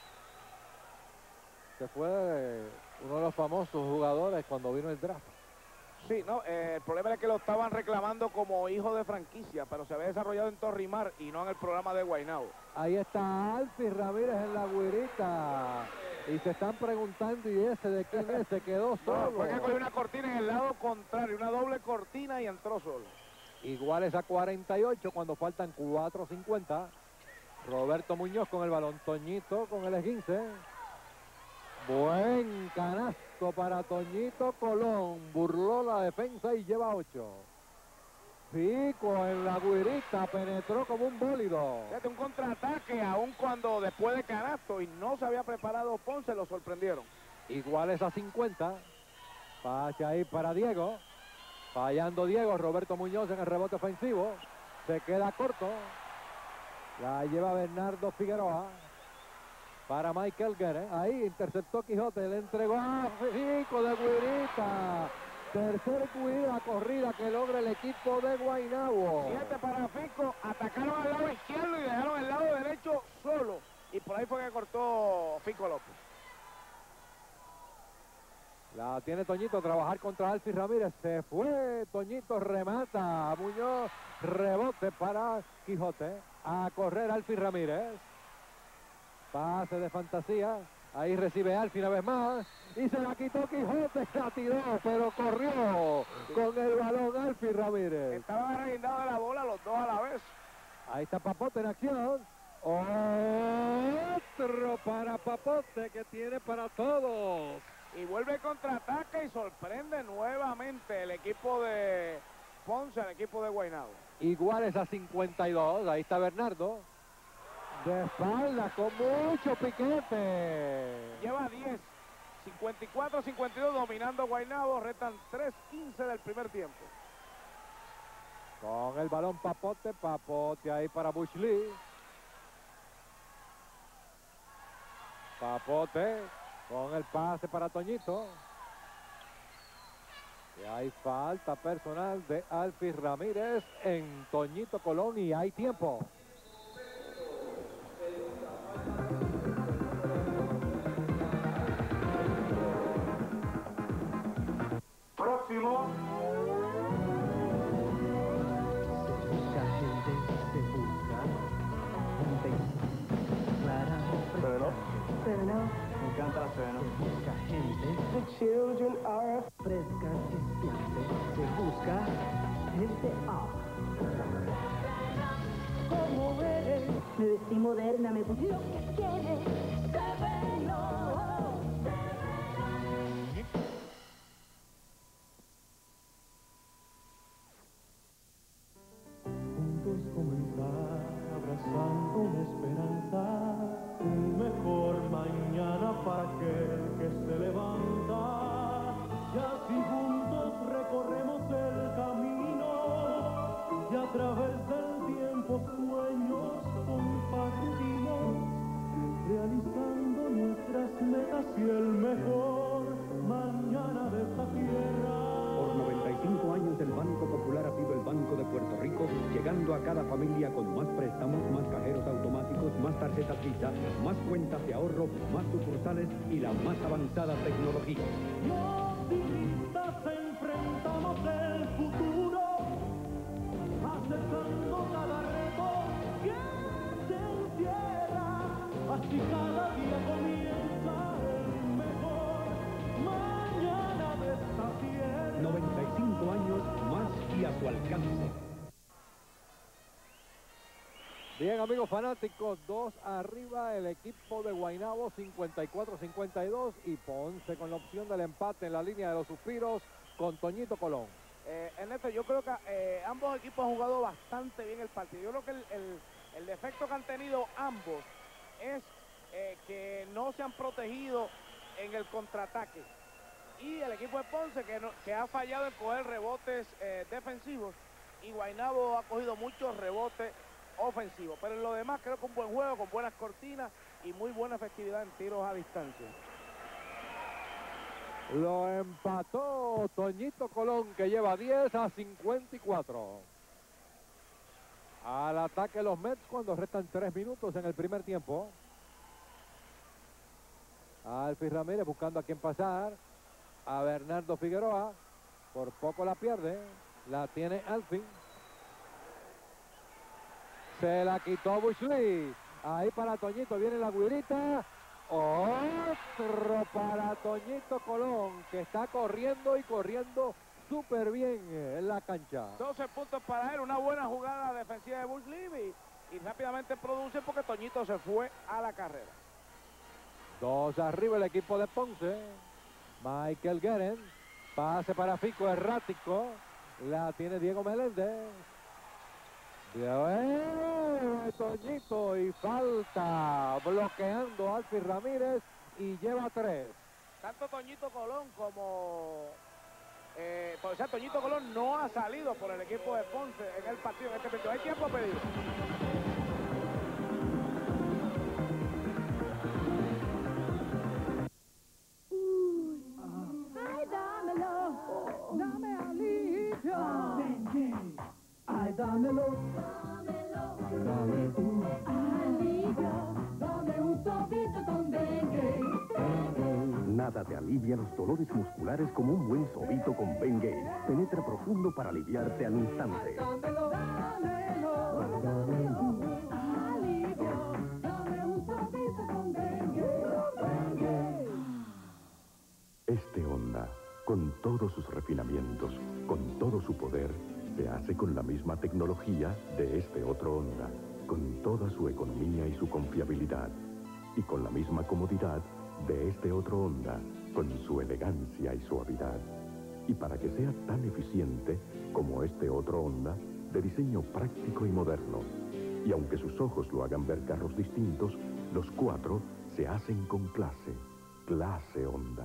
Que fue uno de los famosos jugadores cuando vino el draft. Sí, no, eh, el problema es que lo estaban reclamando como hijo de franquicia, pero se había desarrollado en Torrimar y no en el programa de Guaynabo. Ahí está Alfie Ramírez en la güirita. Y se están preguntando, ¿y ese de quién es? Se quedó solo. No, fue que cogió una cortina en el lado contrario, una doble cortina y entró solo. Iguales a cuarenta y ocho cuando faltan cuatro cincuenta. Roberto Muñoz con el balón. Toñito con el esguince. Buen canasto para Toñito Colón. Burló la defensa y lleva ocho. Pico en la güirita, penetró como un bólido. Fíjate, un contraataque, aun cuando después de canasto y no se había preparado Ponce, lo sorprendieron. Iguales a cincuenta. Pase ahí para Diego. Fallando Diego, Roberto Muñoz en el rebote ofensivo. Se queda corto. La lleva Bernardo Figueroa. Para Michael Guerre. Ahí interceptó Quijote. Le entregó a Fico de güirita. Tercer cuida corrida que logra el equipo de Guaynabo. Siete para Fico, atacaron al lado izquierdo y dejaron el lado derecho solo. Y por ahí fue que cortó Fico López. La tiene Toñito a trabajar contra Alfie Ramírez. Se fue, Toñito remata. Muñoz, rebote para Quijote. A correr Alfie Ramírez. Pase de fantasía. Ahí recibe Alfie una vez más. Y se la quitó Quijote, la tiró, pero corrió con el balón Alfie Ramírez. Estaban arreguindados de la bola los dos a la vez. Ahí está Papote en acción. Otro para Papote que tiene para todos. Y vuelve el contraataque y sorprende nuevamente el equipo de Ponce, el equipo de Guaynabo. Iguales a cincuenta y dos. Ahí está Bernardo. De espalda con mucho piquete. Lleva diez. cincuenta y cuatro a cincuenta y dos dominando Guaynabo. Restan tres quince del primer tiempo. Con el balón Papote. Papote ahí para Bush Lee. Papote con el pase para Toñito. Y hay falta personal de Alfie Ramírez en Toñito Colón y hay tiempo. Próximo. Se busca gente, se busca gente clara, Severo. Severo. Me encanta la Severo. Se busca gente The children are fresca, espiante. Se busca gente A. como eres. Me vestí moderna, me puse lo que quieres. Severo. Juntos comenzar, abrazando una esperanza, un mejor mañana para aquel que se levanta. Y así juntos recorremos el camino, y a través del tiempo sueños compartimos, realizando nuestras metas y el mejor mañana de esta tierra. Por noventa y cinco años el Banco Popular ha sido el Banco de Puerto Rico, llegando a cada familia con más préstamos, más cajeros automáticos, más tarjetas Visa, más cuentas de ahorro, más sucursales y la más avanzada tecnología. Y optimistas enfrentamos el futuro, aceptando cada reto que se encierra. Así cada día comienza el mejor mañana de esta tierra. noventa y cinco años más y a su alcance. Bien, amigos fanáticos, dos arriba el equipo de Guaynabo, cincuenta y cuatro a cincuenta y dos, y Ponce con la opción del empate en la línea de los suspiros con Toñito Colón. Eh, Ernesto, yo creo que eh, ambos equipos han jugado bastante bien el partido. Yo creo que el, el, el defecto que han tenido ambos es eh, que no se han protegido en el contraataque. Y el equipo de Ponce que, no, que ha fallado en coger rebotes eh, defensivos, y Guaynabo ha cogido muchos rebotes ofensivos. Pero en lo demás creo que un buen juego, con buenas cortinas y muy buena efectividad en tiros a distancia. Lo empató Toñito Colón, que lleva diez a cincuenta y cuatro. Al ataque los Mets cuando restan tres minutos en el primer tiempo. Alfie Ramírez buscando a quien pasar. A Bernardo Figueroa. Por poco la pierde. La tiene Alfie. Se la quitó Bush Lee. Ahí para Toñito viene la güirita. Otro para Toñito Colón, que está corriendo y corriendo súper bien en la cancha. doce puntos para él, una buena jugada defensiva de Bush Lee, y, y rápidamente produce porque Toñito se fue a la carrera. Dos arriba el equipo de Ponce. Michael Guerin, pase para Fico, errático. La tiene Diego Meléndez. Bien, Toñito, y falta bloqueando a Alfie Ramírez y lleva tres. Tanto Toñito Colón como... Eh, o sea, Toñito Colón no ha salido por el equipo de Ponce en el partido, en este partido. Hay tiempo pedido. Ay, dámelo, dame alivio. Ay, dámelo. Dame un alivio, dame un sobito con dengue. Nada te alivia los dolores musculares como un buen sobito con Bengay. Penetra profundo para aliviarte al instante. Dámelo, dámelo, dame un alivio, dame un sobito con dengue. Este Honda, con todos sus refinamientos, con todo su poder, se hace con la misma tecnología de este otro Honda, con toda su economía y su confiabilidad, y con la misma comodidad de este otro Honda, con su elegancia y suavidad. Y para que sea tan eficiente como este otro Honda, de diseño práctico y moderno. Y aunque sus ojos lo hagan ver carros distintos, los cuatro se hacen con clase. Clase Honda.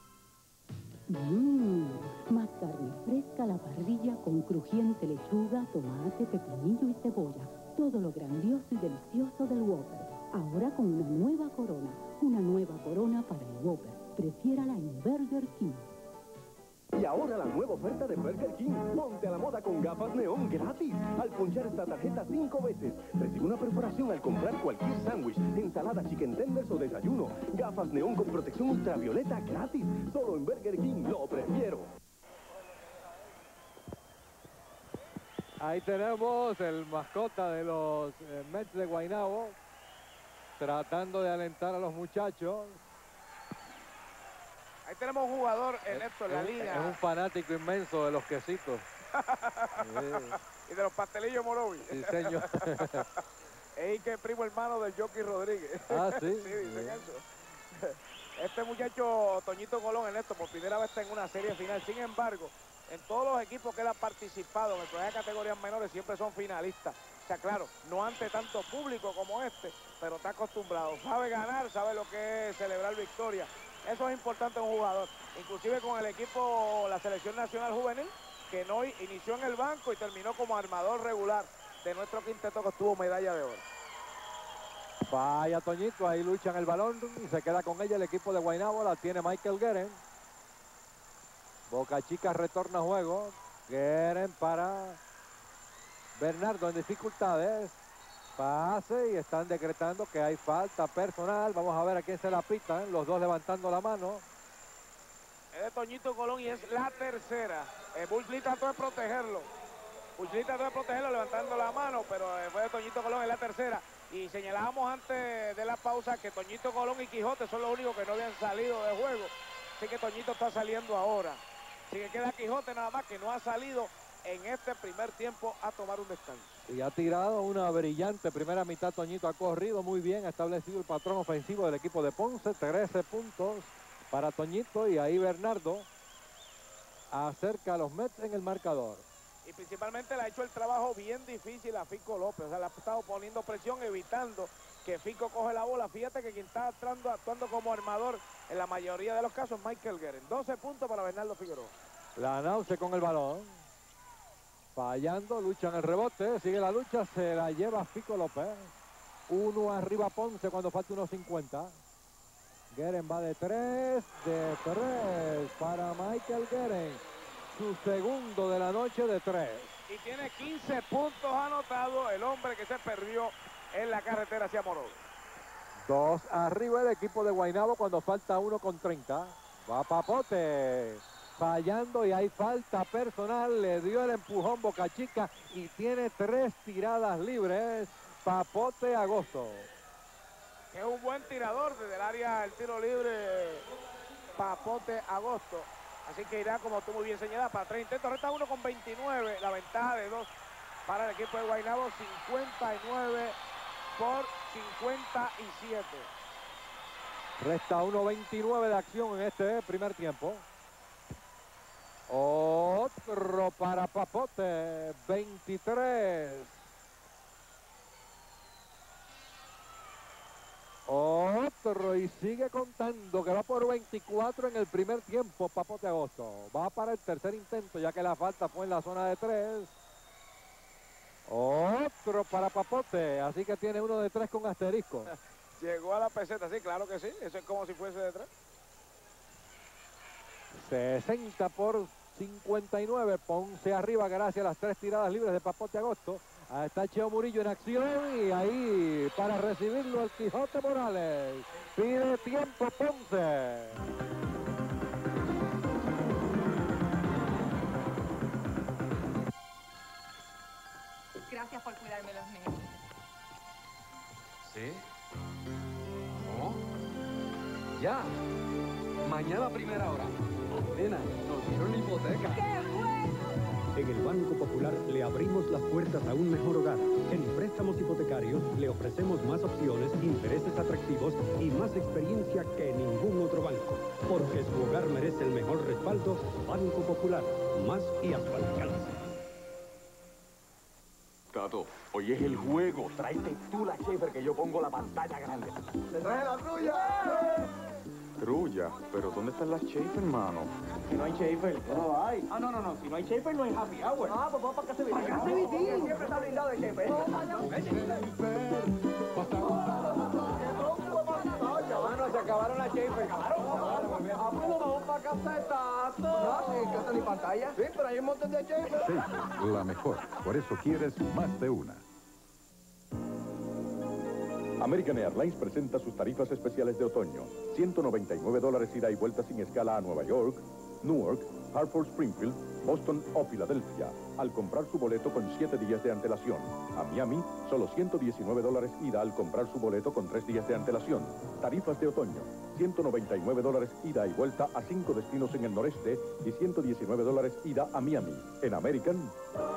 Mmm, más carne fresca a la parrilla con crujiente lechuga, tomate, pepinillo y cebolla. Todo lo grandioso y delicioso del Whopper. Ahora con una nueva corona. Una nueva corona para el Whopper. Prefiérala en Burger King. Y ahora la nueva oferta de Burger King. Ponte a la moda con gafas neón gratis. Al punchar esta tarjeta cinco veces, recibe una perforación al comprar cualquier sándwich, ensalada, chicken tenders o desayuno. Gafas neón con protección ultravioleta gratis. Solo en Burger King. Lo prefiero. Ahí tenemos el mascota de los eh, Mets de Guaynabo, tratando de alentar a los muchachos. Ahí tenemos un jugador en esto, en la es, línea. Es un fanático inmenso de los quesitos. Sí. Y de los pastelillos Morovi. Sí, señor. Es que primo hermano del Jockey Rodríguez. Ah, sí. Sí, dicen eso. Este muchacho, Toñito Colón, en esto, por primera vez está en una serie final. Sin embargo, en todos los equipos que él ha participado en el programa de categorías menores siempre son finalistas. O sea, claro, no ante tanto público como este, pero está acostumbrado. Sabe ganar, sabe lo que es celebrar victoria. Eso es importante en un jugador. Inclusive con el equipo, la selección nacional juvenil, que no inició en el banco y terminó como armador regular de nuestro quinteto que obtuvo medalla de oro. Vaya Toñito, ahí luchan el balón y se queda con ella el equipo de Guaynabo. La tiene Michael Guerin. Boca Chica retorna a juego. Guerin para Bernardo en dificultades. Pase y están decretando que hay falta personal. Vamos a ver a quién se la pitan. Los dos levantando la mano. Es de Toñito Colón y es la tercera. Eh, Bush Lee trató de protegerlo. Bush Lee trató de protegerlo levantando la mano, pero eh, fue de Toñito Colón en la tercera. Y señalábamos antes de la pausa que Toñito Colón y Quijote son los únicos que no habían salido de juego. Así que Toñito está saliendo ahora. Así que queda Quijote nada más, que no ha salido en este primer tiempo a tomar un descanso. Y ha tirado una brillante primera mitad. Toñito ha corrido muy bien, ha establecido el patrón ofensivo del equipo de Ponce. trece puntos para Toñito, y ahí Bernardo acerca a los Mets en el marcador. Y principalmente le ha hecho el trabajo bien difícil a Fico López. O sea, le ha estado poniendo presión, evitando que Fico coge la bola. Fíjate que quien está actuando, actuando como armador en la mayoría de los casos, Michael Guerin. doce puntos para Bernardo Figueroa. La Nauce con el balón. Fallando, lucha en el rebote, sigue la lucha, se la lleva Fico López. Uno arriba Ponce cuando falta uno cincuenta. Guerin va de tres, de tres para Michael Guerin. Su segundo de la noche de tres. Y tiene quince puntos anotados el hombre que se perdió en la carretera hacia Morovis. Dos arriba el equipo de Guaynabo cuando falta uno con treinta. Va Papote. Fallando y hay falta personal. Le dio el empujón Boca Chica y tiene tres tiradas libres. Papote Agosto. Es un buen tirador desde el área del tiro libre. Papote Agosto. Así que irá, como tú muy bien señalas, para tres intentos. Resta uno con veintinueve. La ventaja de dos para el equipo de Guaynabo. cincuenta y nueve por cincuenta y siete. Resta uno veintinueve de acción en este primer tiempo. Otro para Papote. veintitrés. Otro y sigue contando que va por veinticuatro en el primer tiempo Papote Agosto. Va para el tercer intento ya que la falta fue en la zona de tres. Otro para Papote, así que tiene uno de tres con asterisco. Llegó a la peseta, sí, claro que sí. Eso es como si fuese de tres. sesenta por cincuenta y nueve. Ponce arriba gracias a las tres tiradas libres de Papote Agosto. Ahí está Cheo Murillo en acción y ahí para recibirlo el Quijote Morales. Pide tiempo Ponce. Gracias por cuidarme los niños. ¿Sí? ¿Oh? Ya. Mañana a primera hora. Nena, nos dieron la hipoteca. ¡Qué bueno! En el Banco Popular le abrimos las puertas a un mejor hogar. En préstamos hipotecarios le ofrecemos más opciones, intereses atractivos y más experiencia que ningún otro banco. Porque su hogar merece el mejor respaldo. Banco Popular, más y a su alcance. Tato, hoy es el juego. Tráete tú la Schaefer que yo pongo la pantalla grande. ¡Se trae la trulla! Trulla, pero ¿dónde están las Schaefer, hermano? Si no hay Schaefer, no hay. Ah, no, no, no. Si no hay Schaefer, no hay happy hour. Ah, pues vamos para casa de Vitín. ¡Para casa de Vitín! Siempre está blindado de Schaefer. Mano, se acabaron las Schaefer. ¿Acabaron? Ah, pues nos vamos para casa de Tato. No, sin casa ni pantalla. Sí, pero hay un montón de Schaefer. Sí, la mejor. Por eso quieres más de una. American Airlines presenta sus tarifas especiales de otoño. ciento noventa y nueve dólares ida y vuelta sin escala a Nueva York, Newark, Hartford Springfield, Boston o Filadelfia. Al comprar su boleto con siete días de antelación. A Miami, solo ciento diecinueve dólares ida al comprar su boleto con tres días de antelación. Tarifas de otoño. ciento noventa y nueve dólares ida y vuelta a cinco destinos en el noreste y ciento diecinueve dólares ida a Miami. En American...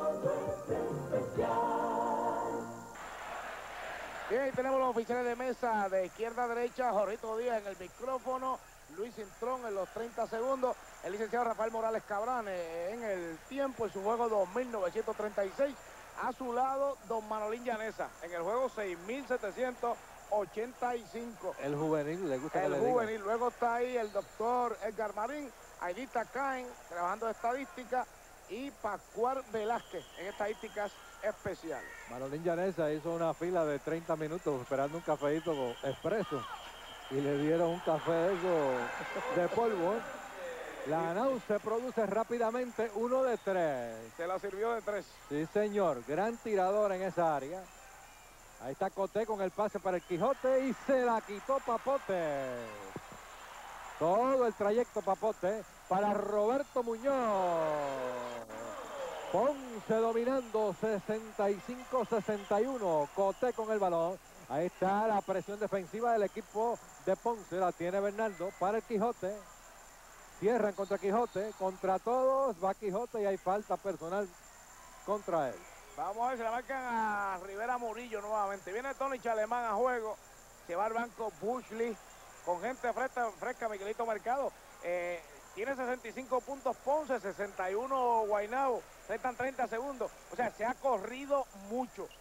Bien, ahí tenemos los oficiales de mesa de izquierda a derecha. Jorrito Díaz en el micrófono. Luis Intrón en los treinta segundos. El licenciado Rafael Morales Cabrane en el tiempo, en su juego dos mil novecientos treinta y seis. A su lado, don Manolín Llaneza en el juego seis mil setecientos ochenta y cinco. El juvenil, le gusta El que le juvenil. diga. Luego está ahí el doctor Edgar Marín, Aidita Caen, trabajando de estadística, y Pascual Velázquez en estadísticas especiales. Manolín Llaneza hizo una fila de treinta minutos esperando un cafecito expreso y le dieron un café de eso de polvo. La Nau se produce rápidamente uno de tres. Se la sirvió de tres. Sí, señor. Gran tirador en esa área. Ahí está Coté con el pase para el Quijote y se la quitó Papote. Todo el trayecto Papote para Roberto Muñoz. Ponce dominando sesenta y cinco sesenta y uno. Coté con el balón. Ahí está la presión defensiva del equipo de Ponce. La tiene Bernardo para el Quijote. Cierran contra Quijote. Contra todos va Quijote y hay falta personal contra él. Vamos a ver, se la marcan a Rivera Murillo nuevamente. Viene Tony Chalemán a juego. Se va al banco Bushley con gente fresca, fresca Miguelito Mercado. Eh, tiene sesenta y cinco puntos Ponce, sesenta y uno Guaynabo. Restan treinta segundos. O sea, se ha corrido mucho.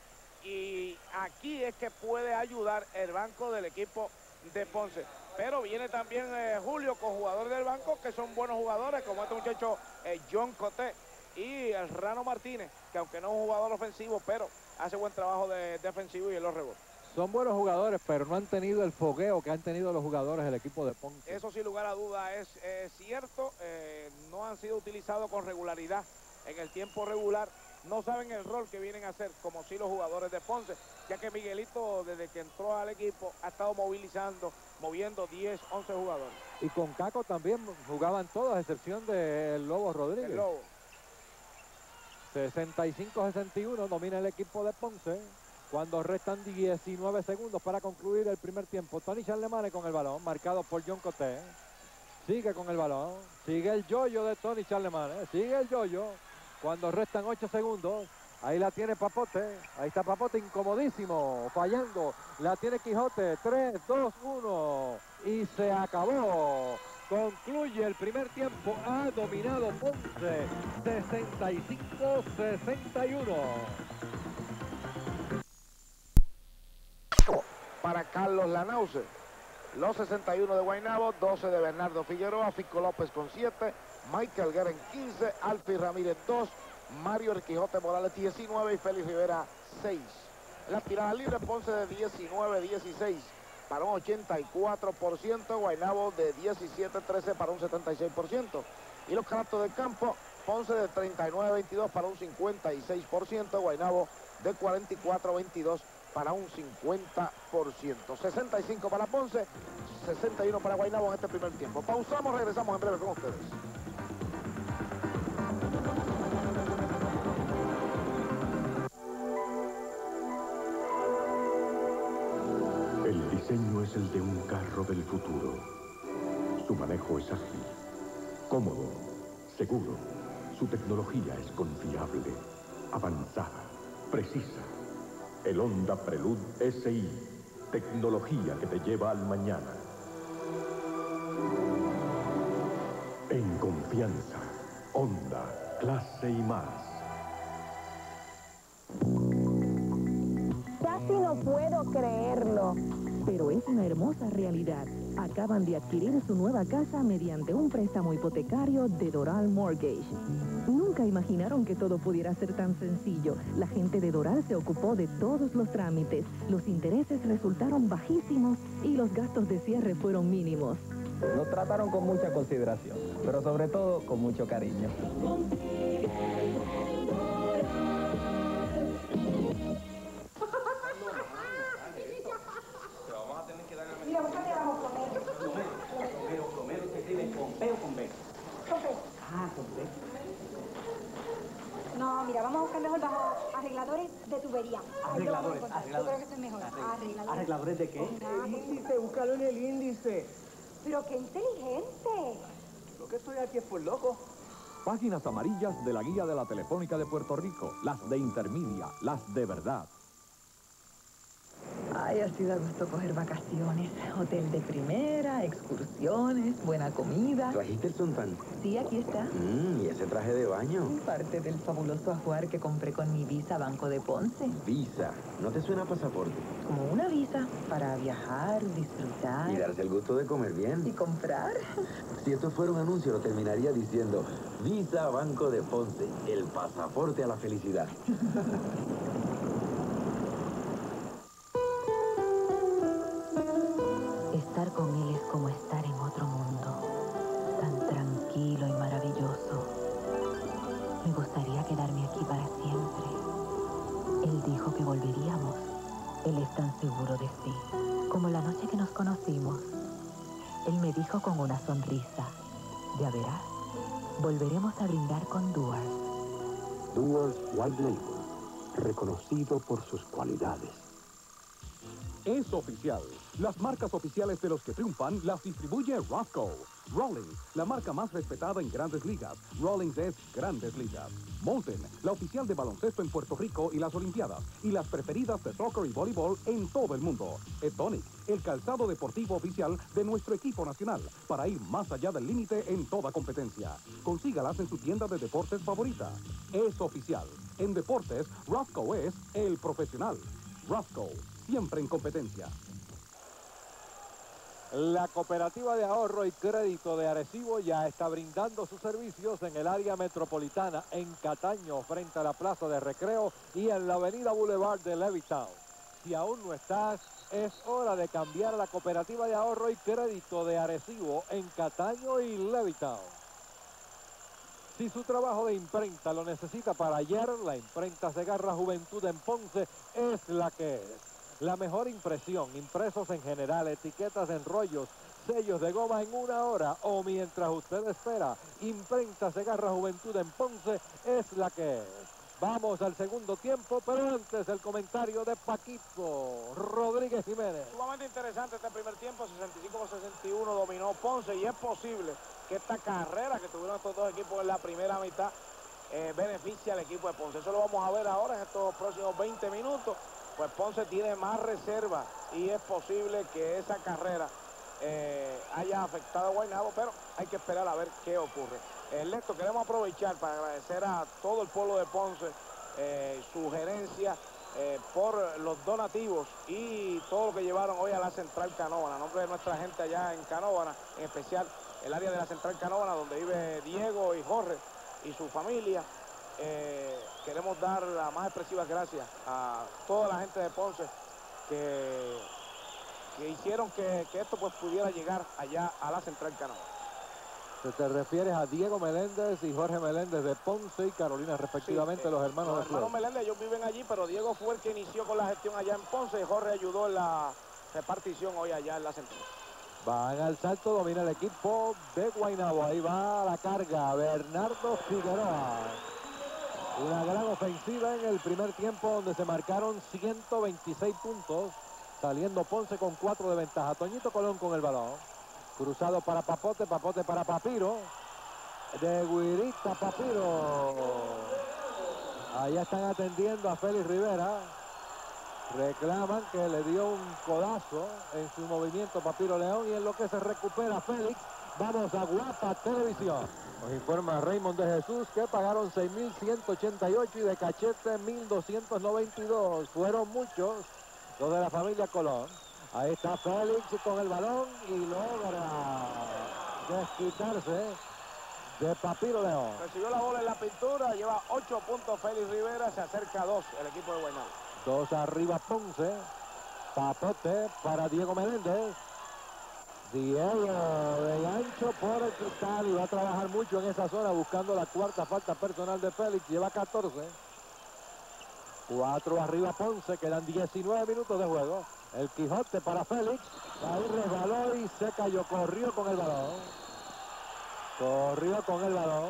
y aquí es que puede ayudar el banco del equipo de Ponce. Pero viene también eh, Julio con jugadores del banco que son buenos jugadores, como este muchacho eh, John Coté y el Rano Martínez, que aunque no es un jugador ofensivo, pero hace buen trabajo de defensivo y en los rebotes. Son buenos jugadores, pero no han tenido el fogueo que han tenido los jugadores del equipo de Ponce. Eso sin lugar a duda es eh, cierto, eh, no han sido utilizados con regularidad en el tiempo regular. No saben el rol que vienen a hacer, como sí los jugadores de Ponce, ya que Miguelito, desde que entró al equipo, ha estado movilizando, moviendo diez, once jugadores. Y con Caco también jugaban todos, a excepción del Lobo Rodríguez. El Lobo. sesenta y cinco a sesenta y uno domina el equipo de Ponce, cuando restan diecinueve segundos para concluir el primer tiempo. Tony Charlemagne con el balón, marcado por John Coté. Sigue con el balón, sigue el yoyo de Tony Charlemagne, sigue el yoyo. Cuando restan ocho segundos, ahí la tiene Papote, ahí está Papote incomodísimo, fallando, la tiene Quijote, tres, dos, uno, y se acabó. Concluye el primer tiempo, ha dominado Ponce, sesenta y cinco a sesenta y uno. Para Carlos Lanause, los sesenta y uno de Guaynabo, doce de Bernardo Figueroa, Fico López con siete, Michael Guerra en quince, Alfie Ramírez dos, Mario El Quijote Morales diecinueve y Félix Rivera seis. La tirada libre, Ponce de diecinueve a dieciséis para un ochenta y cuatro por ciento, Guaynabo de diecisiete a trece para un setenta y seis por ciento. Y los canastos del campo, Ponce de treinta y nueve a veintidós para un cincuenta y seis por ciento, Guaynabo de cuarenta y cuatro a veintidós para un cincuenta por ciento. sesenta y cinco para Ponce, sesenta y uno para Guaynabo en este primer tiempo. Pausamos, regresamos en breve con ustedes. El diseño es el de un carro del futuro. Su manejo es ágil, cómodo, seguro. Su tecnología es confiable, avanzada, precisa. El Honda Prelude S I, tecnología que te lleva al mañana. En confianza, Honda, clase y más. Casi no puedo creerlo. Pero es una hermosa realidad. Acaban de adquirir su nueva casa mediante un préstamo hipotecario de Doral Mortgage. Nunca imaginaron que todo pudiera ser tan sencillo. La gente de Doral se ocupó de todos los trámites. Los intereses resultaron bajísimos y los gastos de cierre fueron mínimos. Nos trataron con mucha consideración, pero sobre todo con mucho cariño. Mira, búscate abajo, Plomero. Plomero, Plomero se escribe con P o con B. Con P. Ah, con B. No, mira, vamos a buscar mejor bajo arregladores de tubería. Arregladores, Yo arregladores. creo que eso es mejor. Arregladores. ¿Arregladores de qué? El índice, búscalo en el índice. Pero qué inteligente. Lo que estoy aquí es por loco. Páginas amarillas de la guía de la Telefónica de Puerto Rico, las de Intermedia, las de verdad. Ay, ha sido a gusto coger vacaciones. Hotel de primera, excursiones, buena comida. ¿Trajiste el Suntan? Sí, aquí está. Mmm, ¿y ese traje de baño? Parte del fabuloso ajuar que compré con mi visa Banco de Ponce. Visa. ¿No te suena a pasaporte? Como una visa para viajar, disfrutar. Y darse el gusto de comer bien. Y comprar. Si esto fuera un anuncio, lo terminaría diciendo Visa Banco de Ponce, el pasaporte a la felicidad. Estar con él es como estar en otro mundo, tan tranquilo y maravilloso. Me gustaría quedarme aquí para siempre. Él dijo que volveríamos. Él es tan seguro de sí, como la noche que nos conocimos. Él me dijo con una sonrisa, ya verás, volveremos a brindar con Duars. Duars White Label, reconocido por sus cualidades. Es oficial. Las marcas oficiales de los que triunfan las distribuye Roscoe. Rawlings, la marca más respetada en Grandes Ligas. Rawlings es Grandes Ligas. Molten, la oficial de baloncesto en Puerto Rico y las Olimpiadas. Y las preferidas de soccer y voleibol en todo el mundo. Etonic, el calzado deportivo oficial de nuestro equipo nacional. Para ir más allá del límite en toda competencia. Consígalas en su tienda de deportes favorita. Es oficial. En deportes, Roscoe es el profesional. Roscoe, siempre en competencia. La Cooperativa de Ahorro y Crédito de Arecibo ya está brindando sus servicios en el área metropolitana, en Cataño, frente a la Plaza de Recreo y en la Avenida Boulevard de Levittown. Si aún no estás, es hora de cambiar a la Cooperativa de Ahorro y Crédito de Arecibo en Cataño y Levittown. Si su trabajo de imprenta lo necesita para ayer, la imprenta Segarra Juventud en Ponce es la que es. La mejor impresión, impresos en general, etiquetas en rollos, sellos de goma en una hora o mientras usted espera. Imprenta Segarra Juventud en Ponce es la que es. Vamos al segundo tiempo, pero antes el comentario de Paquito Rodríguez Jiménez. Sumamente interesante este primer tiempo, sesenta y cinco por sesenta y uno dominó Ponce, y es posible que esta carrera que tuvieron estos dos equipos en la primera mitad eh, beneficie al equipo de Ponce. Eso lo vamos a ver ahora en estos próximos veinte minutos. Pues Ponce tiene más reservas y es posible que esa carrera eh, haya afectado a Guaynabo, pero hay que esperar a ver qué ocurre. Ernesto, queremos aprovechar para agradecer a todo el pueblo de Ponce eh, su gerencia eh, por los donativos y todo lo que llevaron hoy a la Central Canóvana. A nombre de nuestra gente allá en Canóvana, en especial el área de la Central Canóvana, donde vive Diego y Jorge y su familia. Eh, queremos dar las más expresivas gracias a toda la gente de Ponce que, que hicieron que, que esto pues pudiera llegar allá a la Central Canóvana. ¿Te refieres a Diego Meléndez y Jorge Meléndez de Ponce y Carolina, respectivamente, sí, eh, los hermanos los de Flores? hermanos Meléndez, ellos viven allí, pero Diego fue el que inició con la gestión allá en Ponce y Jorge ayudó en la repartición hoy allá en la Central. Van al salto, domina el equipo de Guaynabo. Ahí va la carga Bernardo Figueroa. Una gran ofensiva en el primer tiempo donde se marcaron ciento veintiséis puntos, saliendo Ponce con cuatro de ventaja. Toñito Colón con el balón. Cruzado para Papote, Papote para Papiro. De Guirita Papiro. Allá están atendiendo a Félix Rivera. Reclaman que le dio un codazo en su movimiento Papiro León, y en lo que se recupera Félix, vamos a Guapa Televisión. Nos informa Raymond de Jesús que pagaron seis mil ciento ochenta y ocho y de cachete mil doscientos noventa y dos. Fueron muchos los de la familia Colón. Ahí está Félix con el balón y logra desquitarse de Papiro León. Recibió la bola en la pintura, lleva ocho puntos Félix Rivera, se acerca a dos el equipo de Guaynabo. Dos arriba Ponce. Papote para Diego Meléndez. Diego de ancho por el cristal y va a trabajar mucho en esa zona buscando la cuarta falta personal de Félix. Lleva catorce. Cuatro arriba Ponce, quedan diecinueve minutos de juego. El Quijote para Félix. Ahí resbaló y se cayó. Corrió con el balón. Corrió con el balón.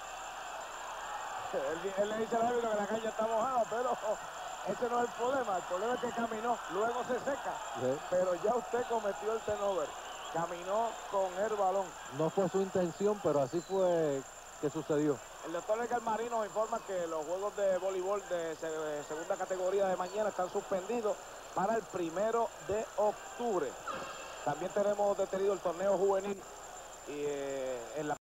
Él, él le dice al árbitro que la calle está mojada, pero ese no es el problema. El problema es que caminó, luego se seca. Sí. Pero ya usted cometió el turnover. Caminó con el balón. No fue su intención, pero así fue que sucedió. El doctor Edgar Marino nos informa que los juegos de voleibol de segunda categoría de mañana están suspendidos para el primero de octubre. También tenemos detenido el torneo juvenil y eh, en la...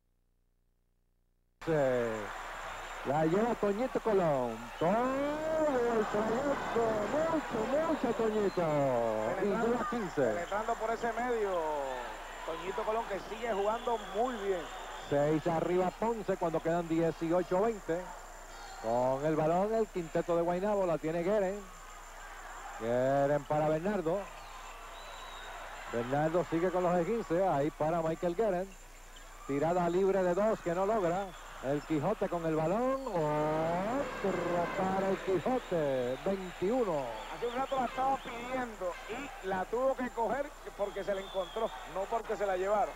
Sí. La lleva Toñito Colón. Todo el trayecto. Mucho, mucho Toñito. Y lleva quince. Penetrando por ese medio. Toñito Colón, que sigue jugando muy bien. Seis arriba Ponce cuando quedan dieciocho veinte. Con el balón el quinteto de Guaynabo. La tiene Gueren. Gueren para Bernardo. Bernardo sigue con los de quince. Ahí para Michael Gueren. Tirada libre de dos que no logra. El Quijote con el balón. Otro para el Quijote. veintiuno. Hace un rato la estaba pidiendo y la tuvo que coger porque se la encontró, no porque se la llevaron.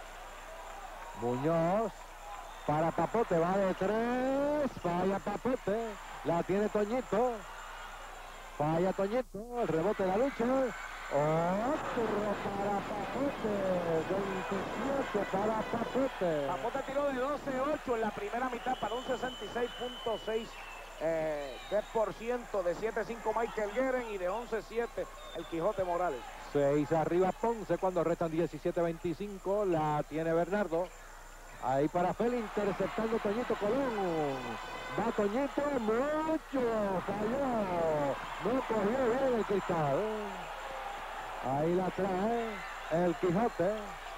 Muñoz para Papote. Va de tres. Falla Papote. La tiene Toñito. Falla Toñito. El rebote de la lucha. Otro para Papote. veintisiete para Papote. Papote tiró de doce ocho en la primera mitad para un sesenta y seis punto seis eh, por ciento. De siete cinco Michael Gueren y de once siete el Quijote Morales. seis arriba Ponce cuando restan diecisiete veinticinco. La tiene Bernardo. Ahí para Félix, interceptando Toñito Colón. Va Toñito, mucho, falló. No cogió bien el Cristal. Ahí la trae el Quijote.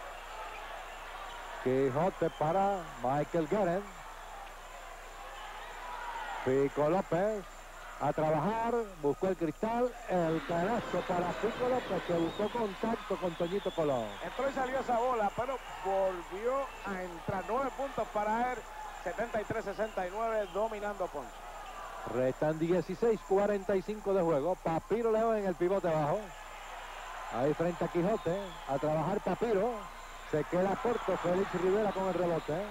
Quijote para Michael Guerin. Fico López a trabajar, buscó el Cristal, el canasto para Fico López, que buscó contacto con Toñito Colón. Entró y salió esa bola, pero volvió a entrar. Nueve puntos para él, setenta y tres sesenta y nueve, dominando Ponce. Restan dieciséis cuarenta y cinco de juego. Papiro León en el pivote abajo. Ahí frente a Quijote, a trabajar Papiro. Se queda corto Félix Rivera con el rebote.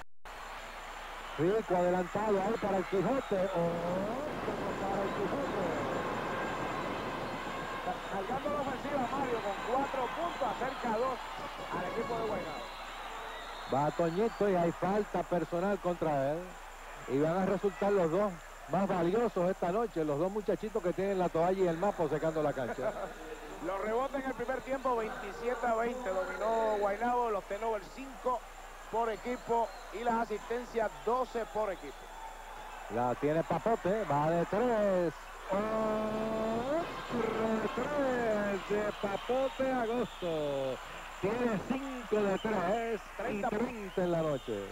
Rico adelantado ahí para el Quijote. Oh, para el Quijote. Cargando la ofensiva Mario con cuatro puntos, acerca dos al equipo de Guaynabo. Va Toñito y hay falta personal contra él. Y van a resultar los dos más valiosos esta noche. Los dos muchachitos que tienen la toalla y el mapo secando la cancha. Los rebotes en el primer tiempo, veintisiete a veinte. Dominó Guaynabo, los turnovers cinco por equipo y las asistencias doce por equipo. La tiene Papote, va de tres. Otro tres de Papote Agosto. Tiene cinco de tres y treinta en la noche.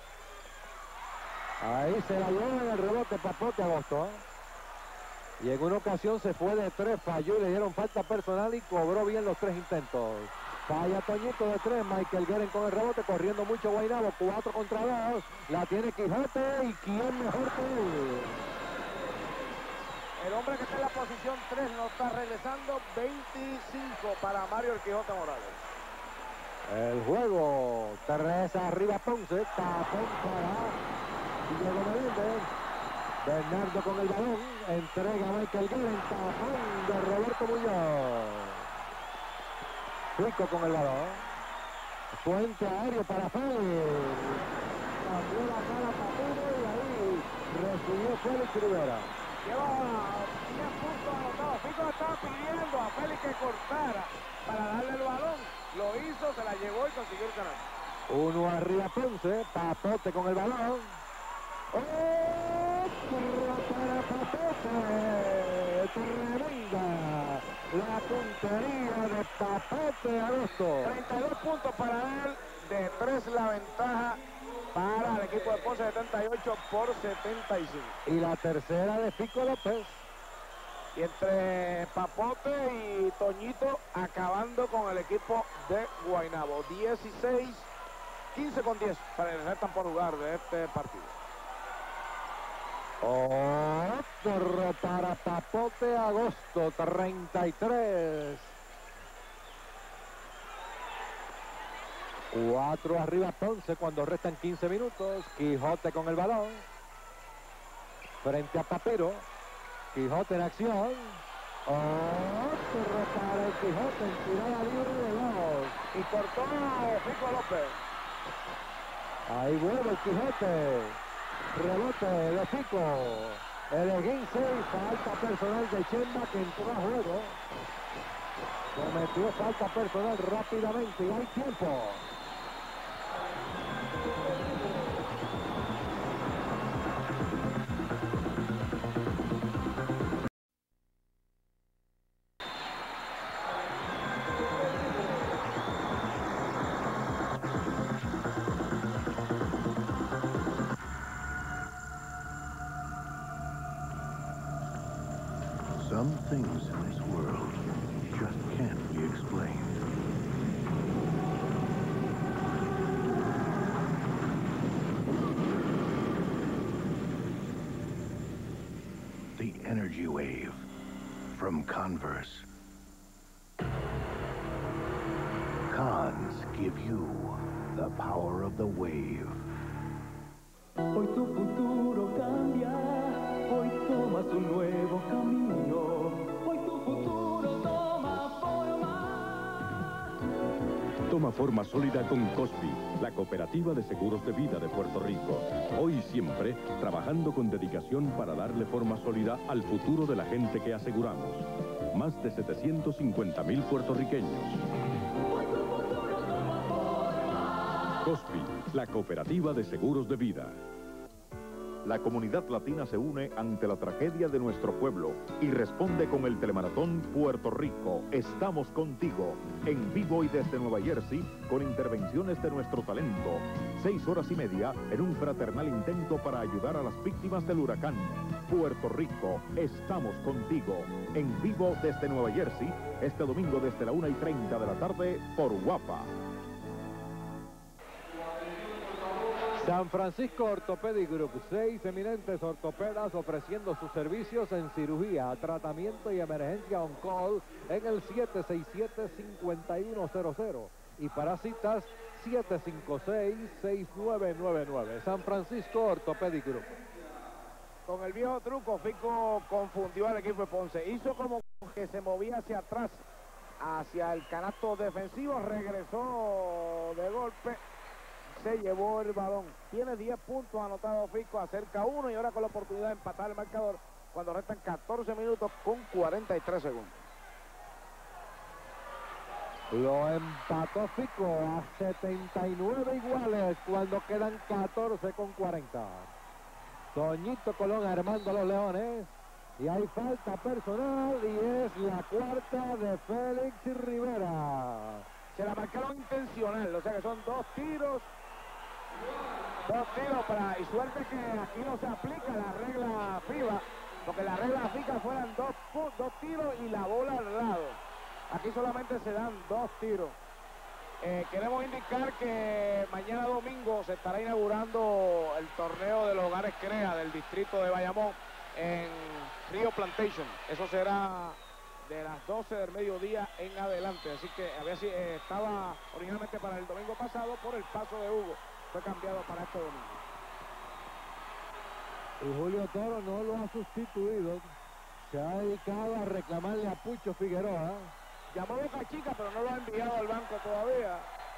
Ahí se la lleva en el rebote Papote Agosto. Y en una ocasión se fue de tres, falló y le dieron falta personal y cobró bien los tres intentos. Falla Toñito de tres, Michael Guerin con el rebote, corriendo mucho Guaynabo, cuatro contra dos. La tiene Quijote y quién mejor que él. El hombre que está en la posición tres no está regresando, veinticinco para Mario el Quijote Morales. El juego, tres arriba Ponce, tapón para Diego Melíndez. Bernardo con el balón, entrega a Michael Guerin, tapón de Roberto Muñoz. Fico con el balón. Puente aéreo para Félix. Cambió la cara Papiro y ahí recibió Félix Rivera. Lleva diez puntos anotados. Fico estaba pidiendo a Félix que cortara para darle el balón. Lo hizo, se la llevó y consiguió el canal. Uno arriba Ponce, Papote con el balón. ¡Oh! Para Papote. Tremenda la puntería de Papote Agosto. treinta y dos puntos para él, de tres la ventaja para el equipo de Ponce, setenta y ocho por setenta y cinco. Y la tercera de Fico López. Y entre Papote y Toñito acabando con el equipo de Guaynabo. dieciséis, quince con diez para el restan por jugar de este partido. Otro para Papote Agosto, treinta y tres. Cuatro arriba Ponce cuando restan quince minutos. Quijote con el balón. Frente a Papiro. Quijote en acción. Otro para el Quijote en tirada libre de dos. Y cortó Fico López. Ahí vuelve el Quijote. Rebote de Fico. El esguince y falta personal de Chemba que entró a juego. Cometió falta personal rápidamente y hay tiempo. Some things in this world just can't be explained. The energy wave from Converse. Cons give you the power of the wave. Hoy tu futuro cambia, hoy tomas un nuevo camino, hoy tu futuro toma forma. Toma forma sólida con Cosby, la cooperativa de seguros de vida de Puerto Rico. Hoy y siempre, trabajando con dedicación para darle forma sólida al futuro de la gente que aseguramos. Más de setecientos cincuenta mil puertorriqueños. Cosby, la cooperativa de seguros de vida. La comunidad latina se une ante la tragedia de nuestro pueblo y responde con el telemaratón Puerto Rico, estamos contigo, en vivo y desde Nueva Jersey, con intervenciones de nuestro talento. Seis horas y media en un fraternal intento para ayudar a las víctimas del huracán. Puerto Rico, estamos contigo, en vivo desde Nueva Jersey, este domingo desde la una y treinta de la tarde por Guapa. San Francisco Orthopedic Group, seis eminentes ortopedas ofreciendo sus servicios en cirugía, tratamiento y emergencia on call en el siete seis siete, cinco uno cero cero y para citas siete cinco seis, seis nueve nueve nueve. San Francisco Orthopedic Group. Con el viejo truco, Fico confundió al equipo de Ponce. Hizo como que se movía hacia atrás, hacia el canasto defensivo, regresó de golpe. Se llevó el balón. Tiene diez puntos anotados Fico, acerca uno y ahora con la oportunidad de empatar el marcador cuando restan catorce minutos con cuarenta y tres segundos. Lo empató Fico a setenta y nueve iguales cuando quedan catorce con cuarenta. Toñito Colón armando a los Leones y hay falta personal y es la cuarta de Félix Rivera. Se la marcaron intencional, o sea que son dos tiros. Dos tiros para, y suerte que aquí no se aplica la regla FIBA, porque la regla FIBA fueran dos, dos tiros y la bola al lado. Aquí solamente se dan dos tiros. Eh, queremos indicar que mañana domingo se estará inaugurando el torneo de los hogares CREA del distrito de Bayamón en Río Plantation. Eso será de las doce del mediodía en adelante. Así que a ver si eh, estaba originalmente para el domingo pasado, por el paso de Hugo fue cambiado para este domingo. Y Julio Toro no lo ha sustituido. Se ha dedicado a reclamarle a Pucho Figueroa. Llamó a Boca Chica, pero no lo ha enviado al banco todavía.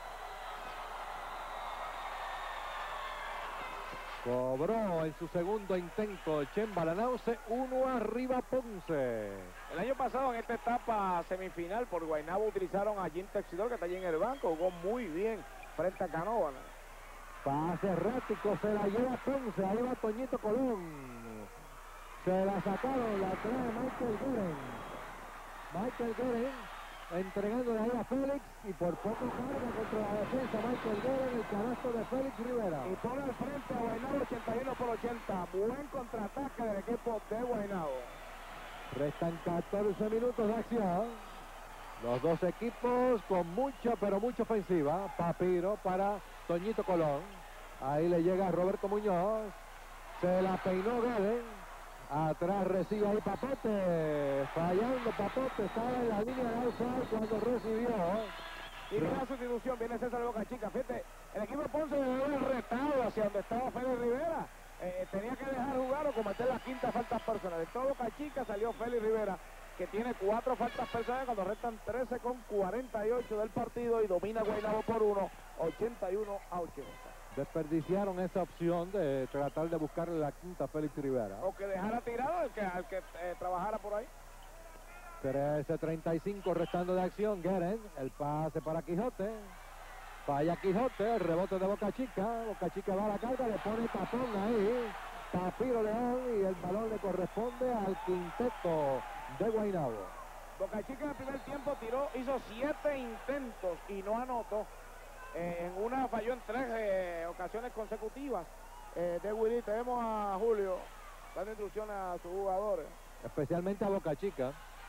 Cobró en su segundo intento Chemba Lanauce, uno arriba Ponce. El año pasado en esta etapa semifinal por Guaynabo utilizaron a Jim Texidor, que está allí en el banco, jugó muy bien frente a Canóvana. Pase errático, se la lleva Ponce, ahí va Toñito Colón. Se la sacaron, la trae Michael Guerin. Michael Guerin entregándole ahí a Félix y por poco carga contra la defensa Michael Guerin, el canasto de Félix Rivera. Y pone al frente a Guaynabo ochenta y uno por ochenta. Buen contraataque del equipo de Guaynabo. Restan catorce minutos de acción. Los dos equipos con mucha, pero mucha ofensiva. Papiro para Toñito Colón. Ahí le llega Roberto Muñoz. Se la peinó Guerin. Atrás recibe ahí Papote. Fallando Papote. Estaba en la línea de outside cuando recibió. Y viene la sustitución. Viene César Boca Chica. Fíjate, el equipo de Ponce debe haber retado hacia donde estaba Félix Rivera. Eh, tenía que dejar jugar o cometer la quinta falta personal. En todo Boca Chica salió Félix Rivera, que tiene cuatro faltas personales cuando restan trece con cuarenta y ocho del partido y domina Guaynabo por uno, ochenta y uno a ochenta. Desperdiciaron esa opción de tratar de buscarle la quinta a Félix Rivera. O que dejara tirado al que, al que eh, trabajara por ahí. trece treinta y cinco restando de acción. Guerin, el pase para Quijote. Falla Quijote, el rebote de Boca Chica. Boca Chica va a la carga, le pone tapón ahí. Papiro León y el balón le corresponde al quinteto de Guaynabo. Boca Chica en el primer tiempo tiró, hizo siete intentos y no anotó. Eh, en una falló en tres eh, ocasiones consecutivas. Eh, de Willy, tenemos a Julio dando instrucciones a sus jugadores. Especialmente a Boca Chica.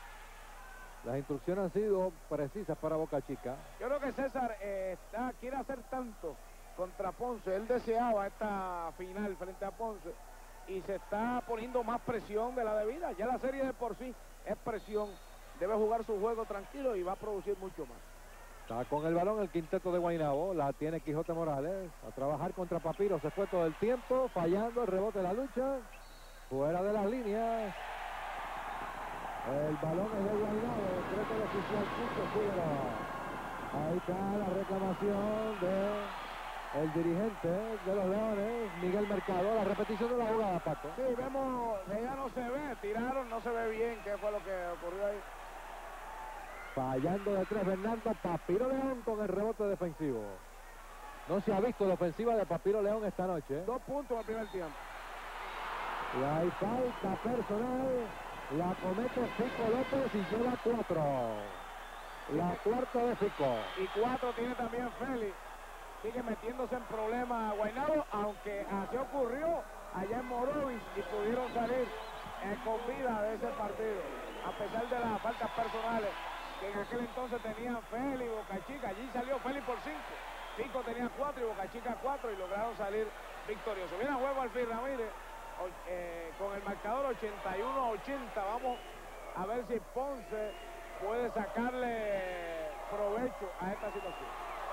Las instrucciones han sido precisas para Boca Chica. Yo creo que César eh, está, quiere hacer tanto contra Ponce. Él deseaba esta final frente a Ponce y se está poniendo más presión de la debida. Ya la serie de por sí es presión. Debe jugar su juego tranquilo y va a producir mucho más. Está con el balón el quinteto de Guaynabo, la tiene Quijote Morales, a trabajar contra Papiro, se fue todo el tiempo, fallando el rebote de la lucha, fuera de las líneas. El balón es de Guaynabo, creo que el oficial Pucho Figueroa. Ahí está la reclamación de el dirigente de los Leones, Miguel Mercado, la repetición de la jugada, Paco. Sí, vemos, ya no se ve, tiraron, no se ve bien qué fue lo que ocurrió ahí. Fallando de tres Bernardo, Papiro León con el rebote defensivo. No se ha visto la ofensiva de Papiro León esta noche. Dos puntos en el primer tiempo. Y hay falta personal. La comete Fico López y lleva cuatro. La cuarta de Fico. Y cuatro tiene también Félix. Sigue metiéndose en problemas Guaynabo, aunque así ocurrió allá en Morovis y pudieron salir eh, con vida de ese partido. A pesar de las faltas personales que en aquel entonces tenían Félix y Boca Chica. Allí salió Félix por cinco. Fico tenía cuatro y Boca Chica cuatro y lograron salir victoriosos. Viene a juego Alfil Ramírez eh, con el marcador ochenta y uno a ochenta. Vamos a ver si Ponce puede sacarle provecho a esta situación.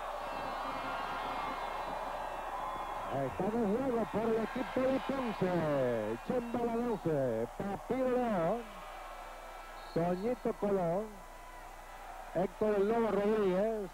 Están en juego por el equipo de Ponce. Chemba Lanauce, Papiro León, Toñito Colón, Héctor el Lobo Rodríguez.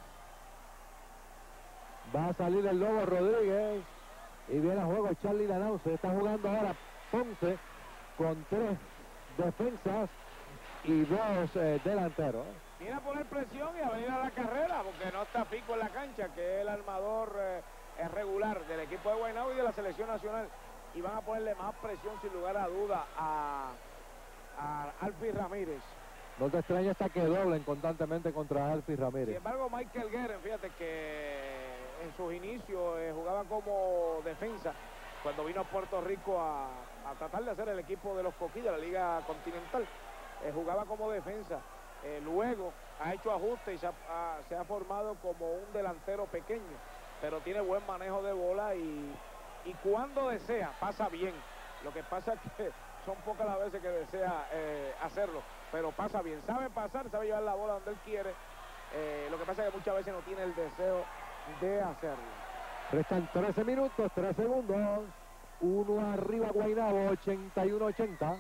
Va a salir el Lobo Rodríguez y viene a juego Charlie Lanauce. Está jugando ahora Ponce con tres defensas y dos eh, delanteros. Viene a poner presión y a venir a la carrera porque no está Fico en la cancha, que es el armador eh, es regular del equipo de Guaynabo y de la selección nacional. Y van a ponerle más presión sin lugar a duda a, a Alfil Ramírez. No te extraña hasta que doblen constantemente contra Alfil Ramírez. Sin embargo, Michael Guerin, fíjate que en sus inicios eh, jugaba como defensa cuando vino a Puerto Rico a, a tratar de hacer el equipo de los Coquí de la Liga Continental. Eh, jugaba como defensa. Eh, luego ha hecho ajustes y se ha, ha, se ha formado como un delantero pequeño, pero tiene buen manejo de bola y, y cuando desea pasa bien. Lo que pasa es que son pocas las veces que desea eh, hacerlo, pero pasa bien, sabe pasar, sabe llevar la bola donde él quiere. Eh, lo que pasa es que muchas veces no tiene el deseo de hacerlo. Restan trece minutos, tres segundos. Uno arriba Guaynabo, ochenta y uno ochenta.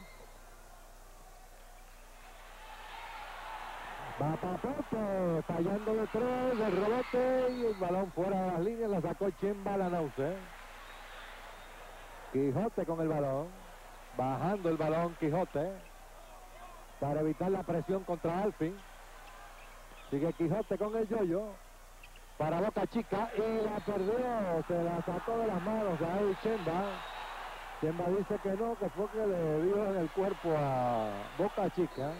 Va Papote, fallando de tres, el rebote y el balón fuera de las líneas, la sacó Chemba Lanauce. Quijote con el balón, bajando el balón Quijote, para evitar la presión contra Alfil. Sigue Quijote con el yoyo, para Boca Chica, y la perdió, se la sacó de las manos a él Chemba. Chemba dice que no, que fue que le dio en el cuerpo a Boca Chica.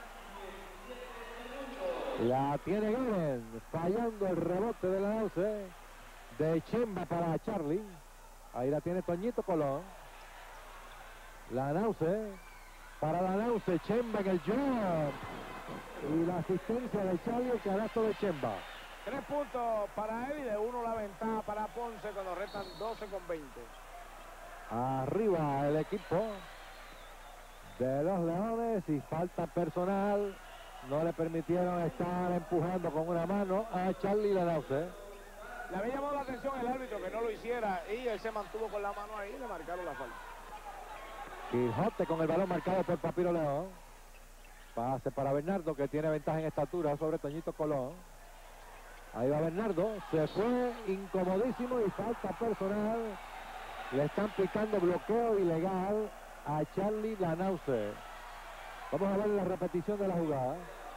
La tiene Guerin, fallando el rebote de Lanauce, de Chemba para Charlie. Ahí la tiene Toñito Colón. Lanauce, para Lanauce, Chemba en el jump. Y la asistencia de Charlie, el canasto de Chemba. Tres puntos para él y de uno la ventaja para Ponce cuando restan doce con veinte. Arriba el equipo de los Leones y falta personal. No le permitieron estar empujando con una mano a Charlie Lanauce. Le había llamado la atención el árbitro que no lo hiciera y él se mantuvo con la mano ahí y le marcaron la falta. Quijote con el balón marcado por Papiro León. Pase para Bernardo, que tiene ventaja en estatura sobre Toñito Colón. Ahí va Bernardo, se fue incomodísimo y falta personal. Le están picando bloqueo ilegal a Charlie Lanauce. Vamos a ver la repetición de la jugada.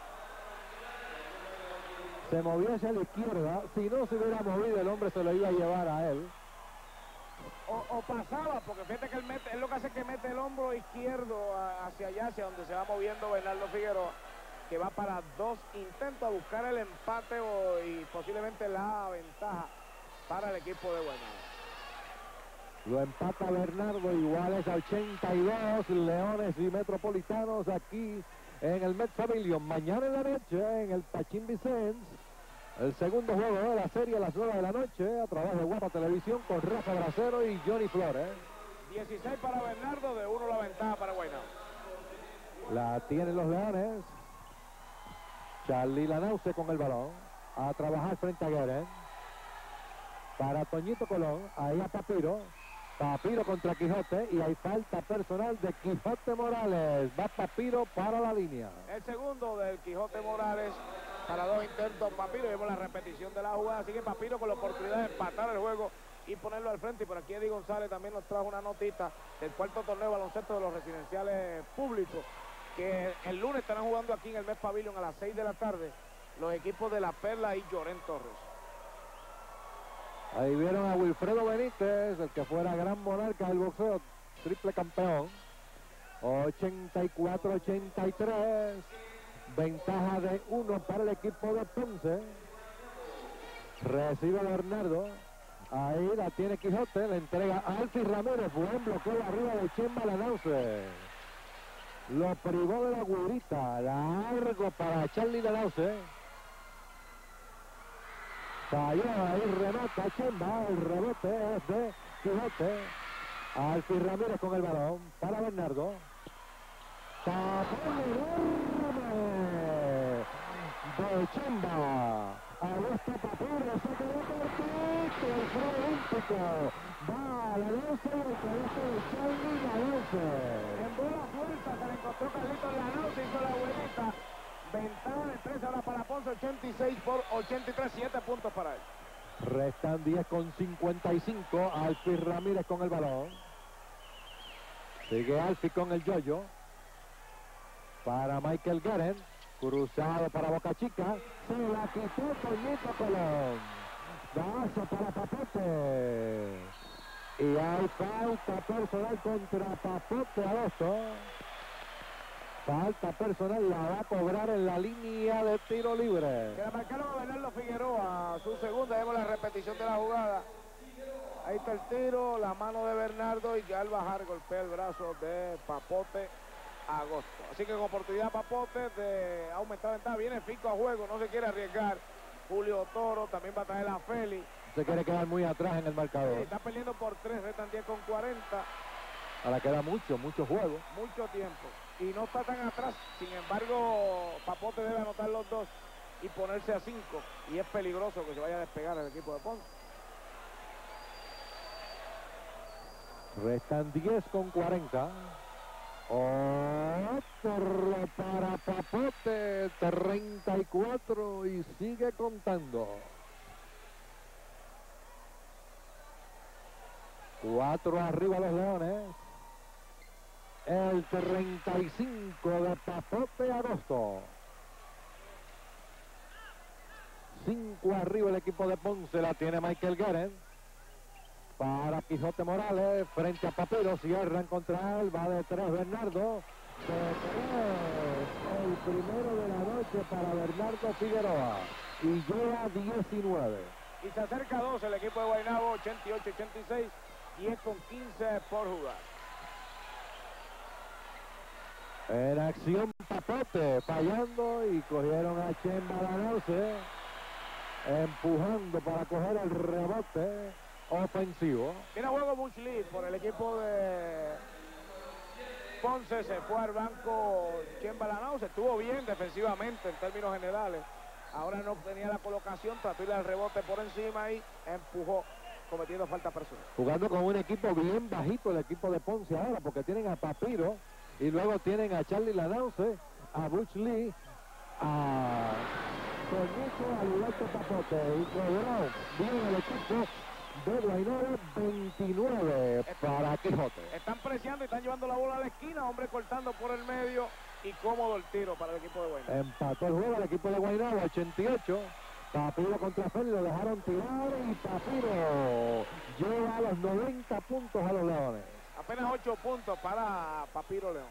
Se movió hacia la izquierda. Si no se hubiera movido, el hombre se lo iba a llevar a él. O, o pasaba, porque fíjate que él, mete, él lo que hace es que mete el hombro izquierdo a, hacia allá, hacia donde se va moviendo Bernardo Figueroa, que va para dos intentos a buscar el empate o, y posiblemente la ventaja para el equipo de Guaynabo. Lo empata Bernardo, iguales a ochenta y dos, Leones y Metropolitanos aquí en el Met Pavilion. Mañana en la noche en el Pachín Vicens, el segundo juego de la serie a las nueve de la noche a través de Guapa Televisión con Rafa Bracero y Johnny Flores. dieciséis para Bernardo, de uno la ventaja para Guaynabo. La tienen los Leones. Charlie Lanauce con el balón a trabajar frente a Guerin. Para Toñito Colón, ahí a Papiro. Papiro contra Quijote y hay falta personal de Quijote Morales. Va Papiro para la línea. El segundo del Quijote Morales para dos intentos. Papiro, vemos la repetición de la jugada. Sigue Papiro con la oportunidad de empatar el juego y ponerlo al frente. Y por aquí Eddie González también nos trajo una notita del cuarto torneo de baloncesto de los residenciales públicos, que el lunes estarán jugando aquí en el Met Pavilion a las seis de la tarde los equipos de La Perla y Llorén Torres. Ahí vieron a Wilfredo Benítez, el que fuera gran monarca del boxeo, triple campeón. ochenta y cuatro a ochenta y tres. Ventaja de uno para el equipo de Ponce. Recibe Bernardo. Ahí la tiene Quijote, le entrega a Alfie Ramírez. Buen bloqueo arriba de Chemba Lanause. Lo privó de la güerita. Largo para Charlie Lanause. Falló ahí, remata Chemba. El rebote es de Quijote. Alfie Ramírez con el balón para Bernardo. Tapón enorme de Chemba. Augusto Papuro se quedó cortito, el pro olímpico. Va a la lanza y el cabeza de Charlie Lanause. En bola suelta se le encontró Carlitos Lanause, hizo la buenita. Ventaja de tres ahora para Ponce, ochenta y seis por ochenta y tres, siete puntos para él. Restan diez con cincuenta y cinco. Alfie Ramírez con el balón. Sigue Alfie con el yoyo. Para Michael Guerin. Cruzado para Boca Chica. Se la quitó Toñito Colón. Base para Papote. Y hay falta personal contra Papote Agosto. Falta personal la va a cobrar en la línea de tiro libre. Que la marcaron a Bernardo Figueroa. Su segunda, vemos la repetición de la jugada. Ahí está el tiro, la mano de Bernardo y al bajar golpea el brazo de Papote Agosto. Así que con oportunidad Papote de aumentar la ventaja. Viene Fico a juego, no se quiere arriesgar. Julio Toro también va a traer a Félix. Se quiere quedar muy atrás en el marcador. Sí, está perdiendo por tres, restan diez con cuarenta. Ahora queda mucho, mucho juego. Mucho tiempo. Y no está tan atrás. Sin embargo, Papote debe anotar los dos y ponerse a cinco. Y es peligroso que se vaya a despegar el equipo de Ponce. Restan diez con cuarenta. Otro para Papote, treinta y cuatro y sigue contando. Cuatro arriba los Leones. El treinta y cinco de Papote Agosto. Cinco arriba el equipo de Ponce, la tiene Michael Guerin. Para Quijote Morales, frente a Papiro, cierran contra él, va de tres Bernardo. De tres, el primero de la noche para Bernardo Figueroa. Y lleva diecinueve. Y se acerca a doce el equipo de Guaynabo, ochenta y ocho ochenta y seis, diez con quince por jugar. En acción Papote, fallando y cogieron a Chemba Lanause, empujando para coger el rebote ofensivo. Viene a juego Butch Lee por el equipo de Ponce, se fue al banco Chemba Lanause, estuvo bien defensivamente en términos generales. Ahora no tenía la colocación, trató de ir al rebote por encima y empujó, cometiendo falta personal. Jugando con un equipo bien bajito, el equipo de Ponce ahora, porque tienen a Papiro y luego tienen a Charlie Lanause, a Butch Lee, a Toñito Alberto Papote y cobró bien el equipo de Guaynabo, veintinueve para Quijote. Están preciando y están llevando la bola a la esquina, hombre cortando por el medio y cómodo el tiro para el equipo de Guaynabo. Empató el juego el equipo de Guaynabo, ochenta y ocho. Papiro contra Félix, lo dejaron tirar y Papiro lleva a los noventa puntos a los Leones. Apenas ocho puntos para Papiro León.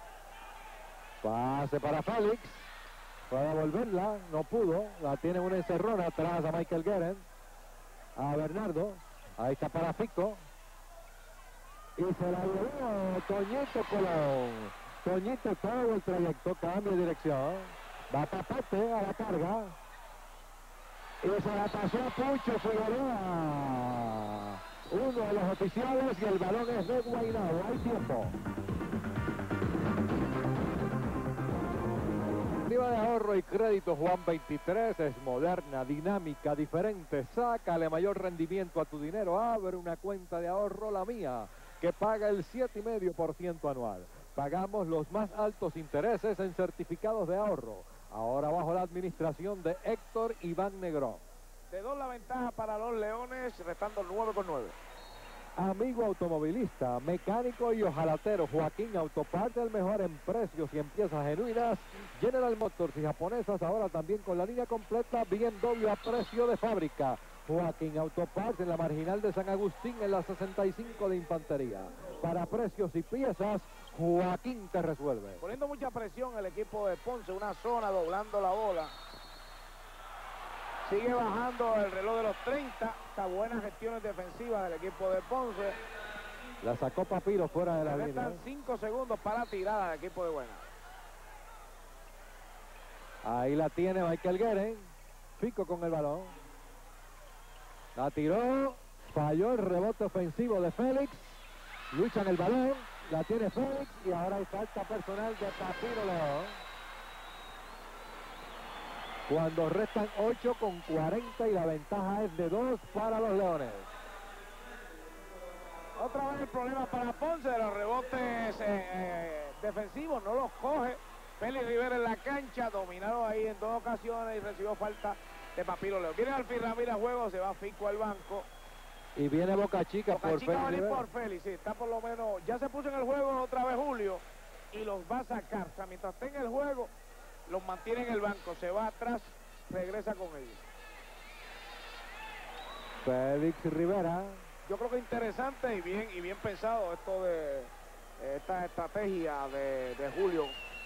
Pase para Félix. Puede devolverla, no pudo. La tiene una encerrona atrás a Michael Guerin. A Bernardo. Ahí está para Fico. Y se la llevó Toñito Colón. Toñito todo el trayecto, cambia de dirección. Va Papote a la carga. Y se la pasó a Pucho Figueroa. Uno de los oficiales y el balón es de Guaynabo. Hay tiempo. De ahorro y crédito Juan veintitrés es moderna, dinámica, diferente. Sácale mayor rendimiento a tu dinero. Abre una cuenta de ahorro, la mía, que paga el siete coma cinco por ciento anual. Pagamos los más altos intereses en certificados de ahorro. Ahora bajo la administración de Héctor Iván Negrón. De dos la ventaja para los Leones, restando nueve con nueve. Amigo automovilista, mecánico y ojalatero, Joaquín Autoparte, el mejor en precios y en piezas genuinas. General Motors y japonesas, ahora también con la línea completa B M W a precio de fábrica. Joaquín Autoparts en la marginal de San Agustín en la sesenta y cinco de Infantería. Para precios y piezas, Joaquín te resuelve. Poniendo mucha presión el equipo de Ponce, una zona doblando la bola. Sigue bajando el reloj de los treinta. Está buenas gestiones defensivas del equipo de Ponce. La sacó Papiro fuera de la Le línea. restan cinco segundos para tirada del equipo de Guaynabo. Ahí la tiene Michael Guerin. Fico con el balón. La tiró. Falló el rebote ofensivo de Félix. Lucha en el balón. La tiene Félix. Y ahora hay falta personal de Papiro León. Cuando restan ocho con cuarenta y la ventaja es de dos para los Leones. Otra vez el problema para Ponce de los rebotes eh, eh, defensivos. No los coge. Félix Rivera en la cancha. Dominaron ahí en dos ocasiones y recibió falta de Papiro León. Viene Alfil Ramírez a juego. Se va Fico al banco. Y viene Boca Chica Boca por Chica Félix va a venir Rivera. por Félix. Sí, está por lo menos. Ya se puso en el juego otra vez Julio. Y los va a sacar. O sea, mientras esté en el juego, los mantiene en el banco. Se va atrás. Regresa con ellos. Félix Rivera. Yo creo que interesante y bien y bien pensado esto de eh, esta estrategia de, de Julio.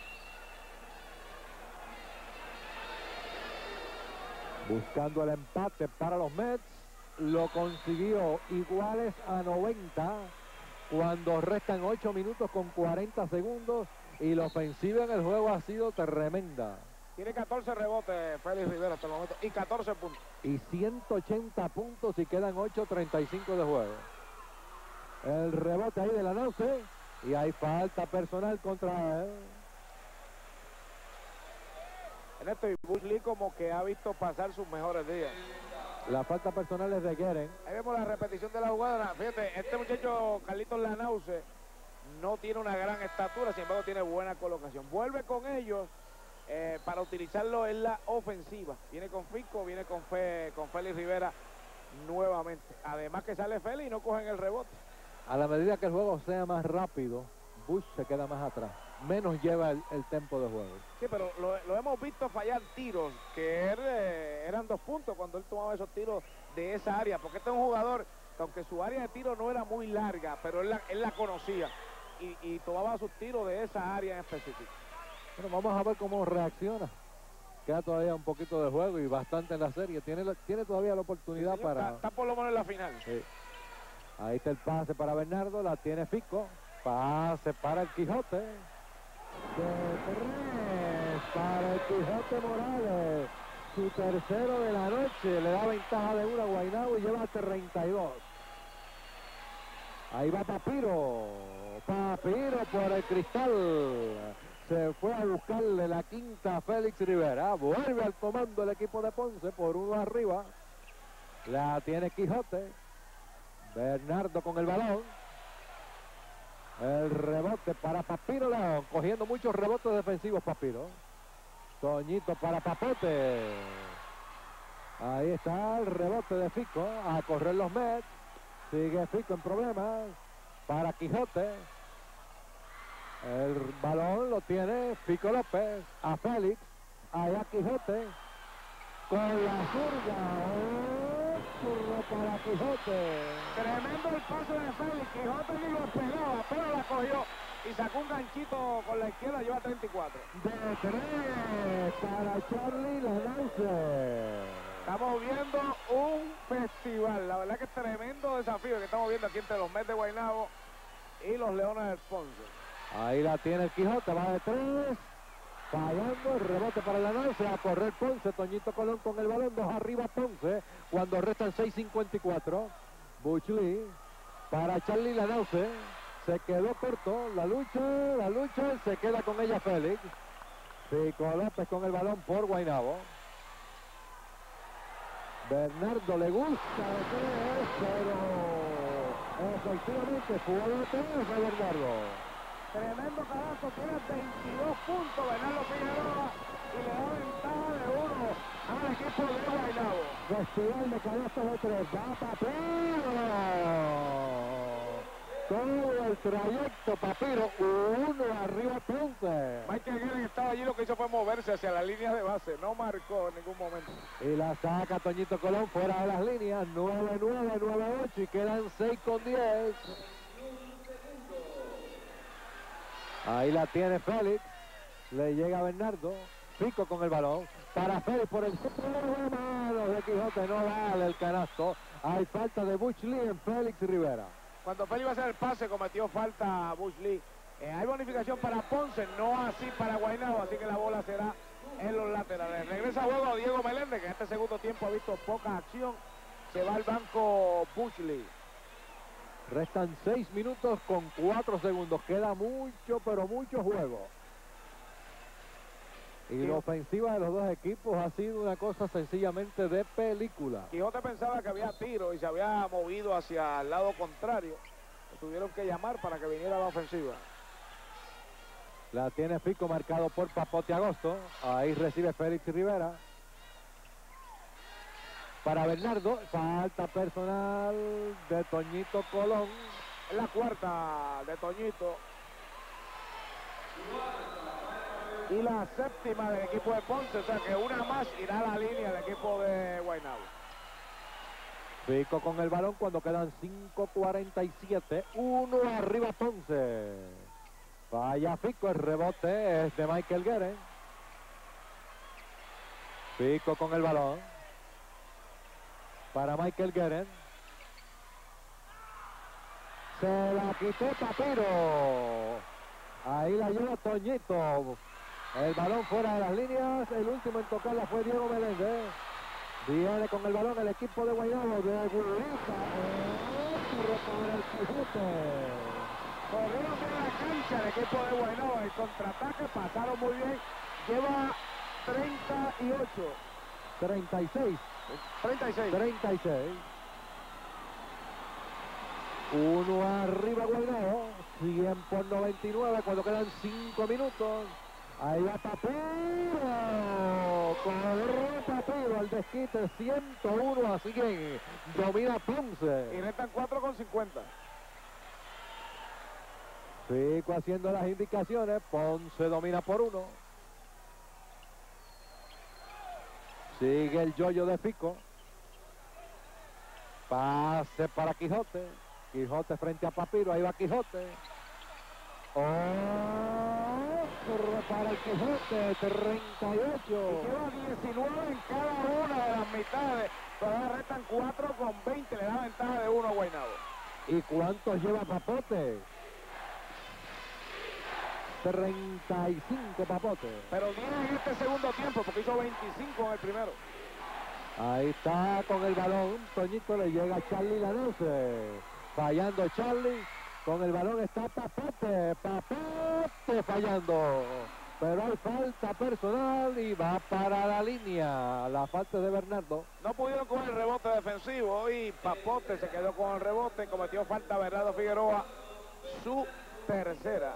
Buscando el empate para los Mets. Lo consiguió iguales a noventa. Cuando restan ocho minutos con cuarenta segundos. Y la ofensiva en el juego ha sido tremenda. Tiene catorce rebotes Félix Rivera hasta el momento y catorce puntos. Y ciento ochenta puntos y quedan ocho treinta y cinco de juego. El rebote ahí de la Nauce. Y hay falta personal contra él. En esto y Bush Lee como que ha visto pasar sus mejores días. La falta personal es de Guerin. Ahí vemos la repetición de la jugada. Fíjate, este muchacho Carlitos Lanause no tiene una gran estatura, sin embargo tiene buena colocación. Vuelve con ellos. Eh, para utilizarlo en la ofensiva. Viene con Fico, viene con, Fe, con Félix Rivera nuevamente. Además que sale Félix y no cogen el rebote. A la medida que el juego sea más rápido, Bush se queda más atrás. Menos lleva el, el tempo de juego. Sí, pero lo, lo hemos visto fallar tiros, que él, eh, eran dos puntos cuando él tomaba esos tiros de esa área. Porque este es un jugador que aunque su área de tiro no era muy larga, pero él la, él la conocía. Y, y tomaba sus tiros de esa área en específico. Bueno, vamos a ver cómo reacciona. Queda todavía un poquito de juego y bastante en la serie. Tiene, la, tiene todavía la oportunidad sí, señor, para... Está, está por lo menos en la final. Sí. Ahí está el pase para Bernardo. La tiene Fico. Pase para el Quijote. De tres para el Quijote Morales. Su tercero de la noche. Le da ventaja de una a Guaynabo y lleva treinta y dos. Ahí va Papiro. Papiro por el cristal. Se fue a buscarle la quinta a Félix Rivera. Vuelve al comando el equipo de Ponce por uno arriba. La tiene Quijote. Bernardo con el balón. El rebote para Papiro León. Cogiendo muchos rebotes defensivos Papiro. Toñito para Papote. Ahí está el rebote de Fico. A correr los Mets. Sigue Fico en problemas. Para Quijote. El balón lo tiene Fico López. A Félix. Allá Quijote. Con la zurda. Oh, zurdo para Quijote. Tremendo el paso de Félix. Quijote ni lo esperaba, pero la cogió. Y sacó un ganchito con la izquierda. Lleva treinta y cuatro. De tres para Charlie Lanause. Estamos viendo un festival. La verdad que es tremendo desafío que estamos viendo aquí entre los Mets de Guaynabo y los Leones del Ponce. Ahí la tiene el Quijote, va de tres. Fallando, el rebote para la Nauce. A correr Ponce, Toñito Colón con el balón. Dos arriba Ponce, cuando restan seis cincuenta y cuatro. Bush Lee para Charlie Lanause. Se quedó corto, la lucha, la lucha. Se queda con ella Félix. Fico López con el balón por Guaynabo. Bernardo le gusta de tres, pero efectivamente fue de tres de Bernardo. Tremendo carazo, tiene veintidós puntos Bernardo Figueroa y le da ventaja de uno al equipo de Guaynabo. Festival de canastas de tres, va Papiro. Todo el trayecto Papiro, uno arriba Ponce. Michael Guerin estaba allí, lo que hizo fue fue moverse hacia la línea de base, no marcó en ningún momento. Y la saca Toñito Colón fuera de las líneas, nueve nueve, nueve ocho y quedan seis con diez. Ahí la tiene Félix, le llega a Bernardo, Pico con el balón, para Félix por el centro de manos de Quijote, no vale el canasto. Hay falta de Butch Lee en Félix Rivera. Cuando Félix iba a hacer el pase, cometió falta a Butch Lee. Eh, hay bonificación para Ponce, no así para Guaynabo, así que la bola será en los laterales. Regresa a juego Diego Meléndez, que en este segundo tiempo ha visto poca acción. Se va al banco Butch Lee. Restan seis minutos con cuatro segundos. Queda mucho, pero mucho juego. Y sí, la ofensiva de los dos equipos ha sido una cosa sencillamente de película. Quijote pensaba que había tiro y se había movido hacia el lado contrario. Lo tuvieron que llamar para que viniera la ofensiva. La tiene Pico, marcado por Papote Agosto. Ahí recibe Félix Rivera. Para Bernardo, falta personal de Toñito Colón. Es la cuarta de Toñito. Y la séptima del equipo de Ponce, o sea que una más irá a la línea del equipo de Guaynabo. Pico con el balón cuando quedan cinco cuarenta y siete. Uno arriba Ponce. Vaya Pico, el rebote es de Michael Guerin. Pico con el balón. Para Michael Guerin. Se la quitó Papiro. Ahí la lleva Toñito. El balón fuera de las líneas. El último en tocarla fue Diego Meléndez. Viene con el balón el equipo de Guaynabo. De Gurriza. Para el Quijote. Corrieron bien la cancha el equipo de Guaynabo. El contraataque pasaron muy bien. Lleva treinta y ocho. treinta y seis. treinta y seis. treinta y seis. Uno arriba Guaynabo. cien por noventa y nueve cuando quedan cinco minutos. Ahí va Papiro. Corre Papiro al desquite. ciento uno a cien. Domina Ponce. Y restan cuatro con cincuenta. Pico haciendo las indicaciones. Ponce domina por uno. Sigue el yoyo de Pico. Pase para Quijote. Quijote frente a Papiro. Ahí va Quijote. Oh, para el Quijote. treinta y ocho. Y lleva diecinueve en cada una de las mitades. Todavía restan cuatro con veinte. Le da ventaja de uno a Guaynabo. ¿Y cuántos lleva Papote? treinta y cinco Papote. Pero diez en este segundo tiempo porque hizo veinticinco en el primero. Ahí está con el balón. Toñito, le llega a Charlie Lanose. Fallando Charlie. Con el balón está Papote. Papote fallando. Pero hay falta personal y va para la línea. La falta de Bernardo. No pudieron con el rebote defensivo y Papote se quedó con el rebote. Cometió falta Bernardo Figueroa. Su tercera.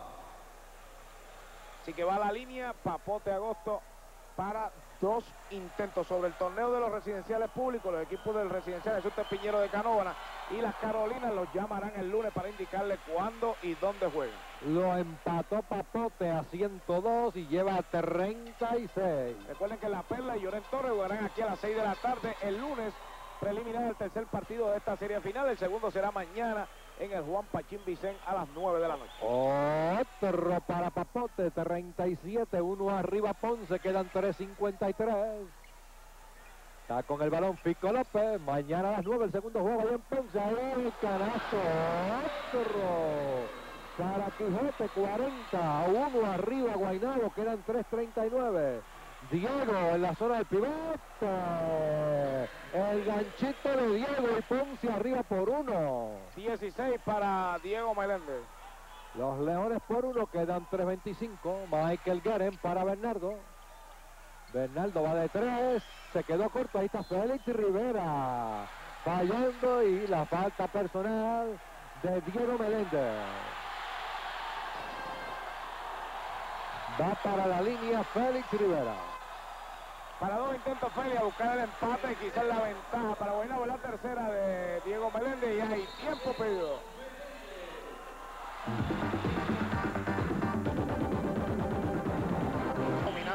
Así que va a la línea Papote Agosto para dos intentos sobre el torneo de los residenciales públicos. Los equipos del residencial Jesús Piñero de Canóvana y las Carolinas los llamarán el lunes para indicarle cuándo y dónde juegan. Lo empató Papote a ciento dos y lleva treinta y seis. Recuerden que La Perla y Llorén Torres jugarán aquí a las seis de la tarde el lunes. Preliminar el tercer partido de esta serie final. El segundo será mañana en el Juan Pachín Vicén a las nueve de la noche. Otro para Papote, treinta y siete, uno arriba Ponce, quedan tres cincuenta y tres. Está con el balón Pico López, mañana a las nueve el segundo juego allá en Ponce, ahí el canasto. Otro para Quijote, cuarenta, uno arriba Guaynabo, quedan tres treinta y nueve. Diego en la zona del pivote. El ganchito de Diego y Ponce arriba por uno. dieciséis para Diego Meléndez. Los Leones por uno, quedan tres veinticinco. Michael Guerin para Bernardo. Bernardo va de tres. Se quedó corto. Ahí está Félix Rivera. Fallando y la falta personal de Diego Meléndez. Va para la línea Félix Rivera. Para dos intentos Félix a buscar el empate y quizás la ventaja para Guaynabo, la tercera de Diego Meléndez y hay tiempo pedido.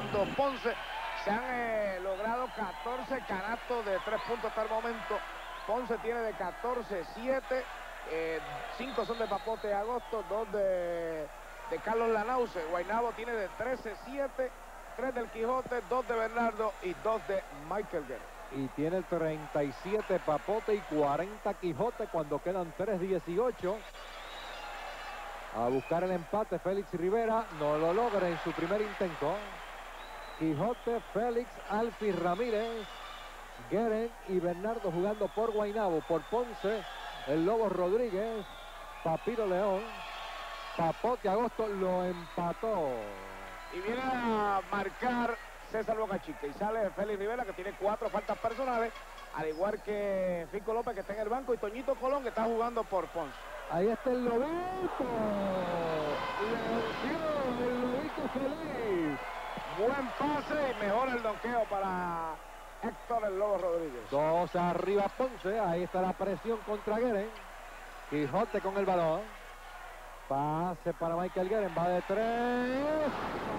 ganando Ponce. Se han eh, logrado catorce canastos de tres puntos hasta el momento. Ponce tiene de catorce siete, eh, cinco son de Papote Agosto, dos de, de Carlos Lanause. Guaynabo tiene de trece siete, tres del Quijote, dos de Bernardo y dos de Michael Guerrero. Y tiene treinta y siete Papote y cuarenta Quijote cuando quedan tres dieciocho. A buscar el empate Félix Rivera, no lo logra en su primer intento. Quijote, Félix, Alfie Ramírez, Gueren y Bernardo jugando por Guaynabo. Por Ponce, el Lobo Rodríguez, Papiro León, Papote Agosto lo empató. Y viene a marcar César Bocachica y sale Félix Rivera, que tiene cuatro faltas personales, al igual que Fico López, que está en el banco, y Toñito Colón, que está jugando por Ponce. Ahí está el Lobito. Le dio el Lobito feliz. Buen pase y mejora el donqueo para Héctor el Lobo Rodríguez. Dos arriba Ponce. Ahí está la presión contra Gueren. Quijote con el balón. Pase para Michael Gueren. Va de tres.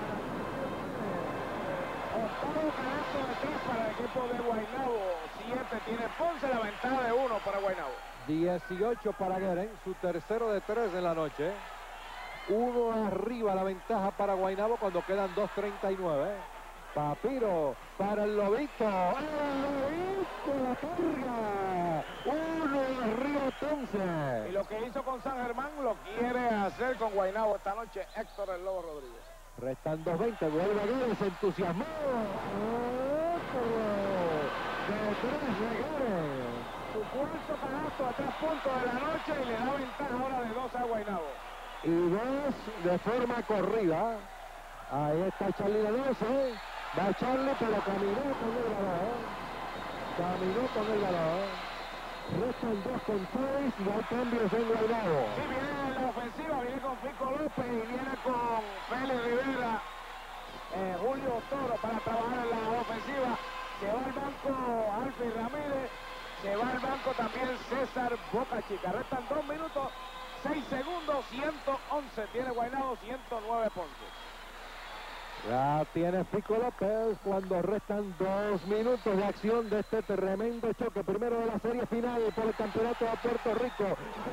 Octavo canasto de tres para el equipo de Guaynabo. Siete tiene Ponce, la ventaja de uno para Guaynabo. dieciocho para Gueren, su tercero de tres de la noche. Uno arriba la ventaja para Guaynabo cuando quedan dos treinta y nueve. Papiro para el Lobito. ¡El Lobito la carga! Uno arriba Ponce. Y lo que hizo con San Germán lo quiere hacer con Guaynabo esta noche Héctor el Lobo Rodríguez. Restan dos veinte, vuelve Gueren, se entusiasmó. Otro de tres de Gueren. Su cuarto canasto a tres puntos de la noche y le da ventaja ahora de dos a Guaynabo. Y dos de forma corrida. Ahí está Charlie Lanause. Va Charlie, pero caminó con el balón. Caminó con el balón. Restan dos con seis y hay cambios en Guaynabo. Sí, viene en la ofensiva, viene con Fico López y viene con Félix Rivera, eh, Julio Toro para trabajar en la ofensiva. Se va al banco Alfie Ramírez. Se va al banco también César Bocachica. Restan dos minutos, seis segundos, ciento once. Tiene Guaynabo, ciento nueve Ponce. La tiene Fico López cuando restan dos minutos de acción de este tremendo choque. Primero de la serie final por el campeonato de Puerto Rico.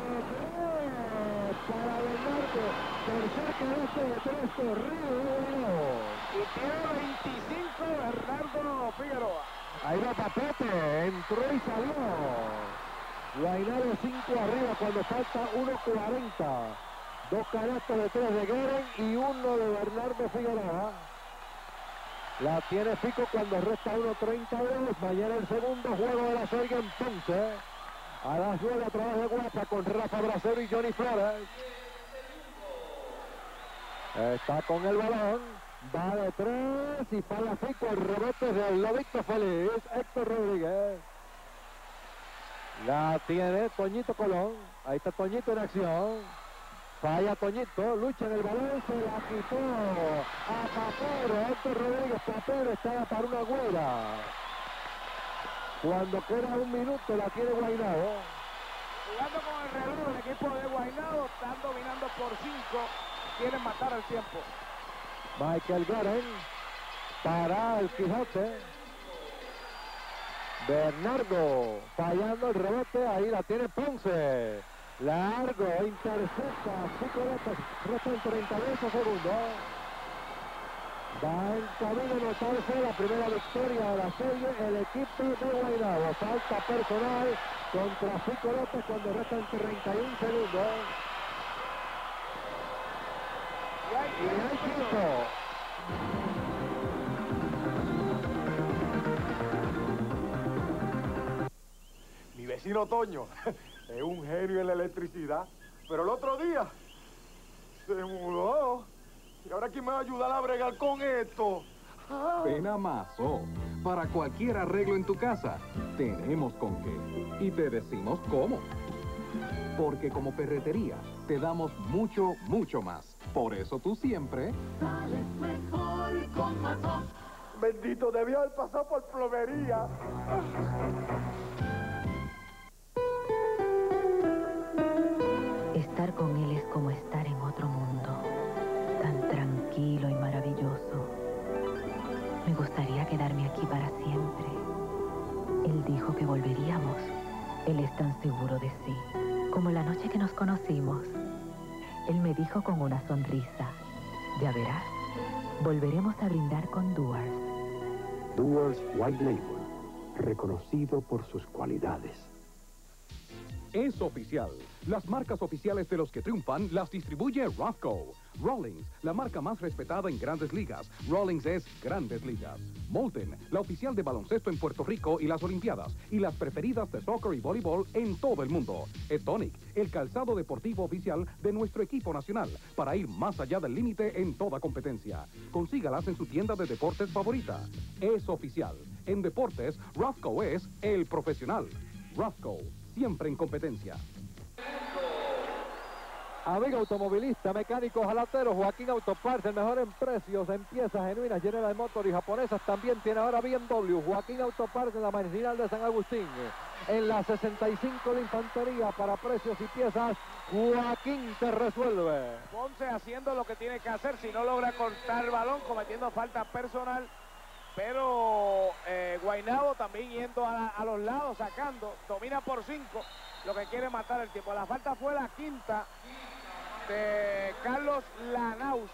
Para Bernardo, tercer canasto de tres corrido. Y tiene veinticinco Bernardo Figueroa. Ahí va Papote, entró y salió. Guaynabo cinco arriba cuando falta uno cuarenta. Dos canastos de tres de Gueren y uno de Bernardo Figueroa. La tiene Fico cuando resta uno treinta y dos. Mañana el segundo juego de la serie en Ponce. A las nueve a través de Guapa con Rafa Bracero y Johnny Flores. Está con el balón. Va de tres y para Fico el rebote del Lobito feliz. Héctor Rodríguez. La tiene Toñito Colón. Ahí está Toñito en acción. Falla Toñito, lucha en el balón, se la quitó a Papero, Héctor Rodríguez. Papero estaba para una güera. Cuando queda un minuto la tiene Guaynabo. Jugando con el reloj, el equipo de Guaynabo están dominando por cinco. Quieren matar el tiempo. Michael Gueren para el Quijote. Bernardo fallando el rebote, ahí la tiene Ponce. Largo, intercepta, Fico López, restan treinta y ocho segundos. Va en camino a anotarse la primera victoria de la serie el equipo de Guaynabo. Falta personal contra Fico López cuando restan treinta y un segundos. Y hay, y hay tiempo. Mi vecino Toño es un genio en la electricidad, pero el otro día se mudó. ¿Y ahora quién me va a ayudar a bregar con esto? Ah. Ven a Mazo. Para cualquier arreglo en tu casa, tenemos con qué. Y te decimos cómo. Porque como ferretería, te damos mucho, mucho más. Por eso tú siempre... Sales mejor con Mazo. Bendito, debió haber pasado por plomería. Estar con él es como estar en otro mundo, tan tranquilo y maravilloso. conocimos. Él me dijo con una sonrisa, ya verás, volveremos a brindar con Dewar's. Dewar's White Label, reconocido por sus cualidades. Es oficial. Las marcas oficiales de los que triunfan las distribuye Roscoe. Rawlings, la marca más respetada en Grandes Ligas. Rawlings es Grandes Ligas. Molten, la oficial de baloncesto en Puerto Rico y las Olimpiadas. Y las preferidas de soccer y voleibol en todo el mundo. Etonic, el calzado deportivo oficial de nuestro equipo nacional. Para ir más allá del límite en toda competencia. Consígalas en su tienda de deportes favorita. Es oficial. En deportes, Roscoe es el profesional. Roscoe, siempre en competencia. Amigo automovilista, mecánico, jalatero, Joaquín Autoparts, el mejor en precios, en piezas genuinas, General Motors y japonesas. También tiene ahora B M W. Joaquín Autoparts en la marginal de San Agustín. En la sesenta y cinco de Infantería, para precios y piezas, Joaquín te resuelve. Ponce haciendo lo que tiene que hacer, si no logra cortar el balón, cometiendo falta personal. Pero eh, Guaynabo también yendo a, a los lados, sacando, domina por cinco, lo que quiere matar el tiempo. La falta fue la quinta de Carlos Lanause.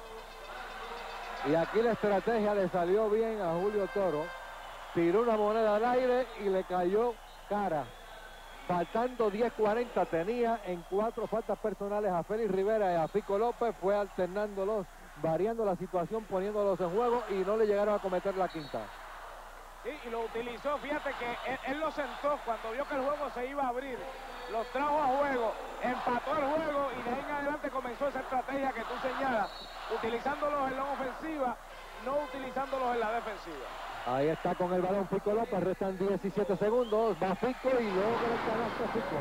Y aquí la estrategia le salió bien a Julio Toro. Tiró una moneda al aire y le cayó cara. Faltando diez cuarenta, tenía en cuatro faltas personales a Félix Rivera y a Fico López. Fue alternándolos, variando la situación, poniéndolos en juego y no le llegaron a cometer la quinta. Sí, y lo utilizó, fíjate que él, él lo sentó cuando vio que el juego se iba a abrir, los trajo a juego, empató el juego y de ahí en adelante comenzó esa estrategia que tú señalas, utilizándolos en la ofensiva, no utilizándolos en la defensiva. Ahí está con el balón Fico López, restan diecisiete segundos, va Fico y logra el canasto Fico.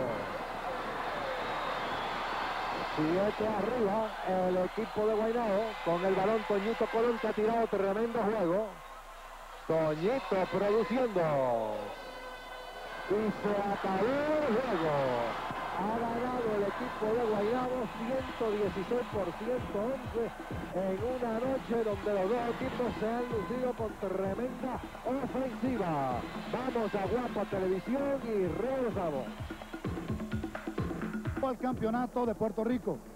Siete arriba el equipo de Guaynabo, con el balón Toñito Colón, que ha tirado tremendo juego. Toñito produciendo. Y se acabó el juego. Ha ganado el equipo de Guaynabo ciento dieciséis por ciento once en una noche donde los dos equipos se han lucido con tremenda ofensiva. Vamos a Guapa Televisión y regresamos al campeonato de Puerto Rico.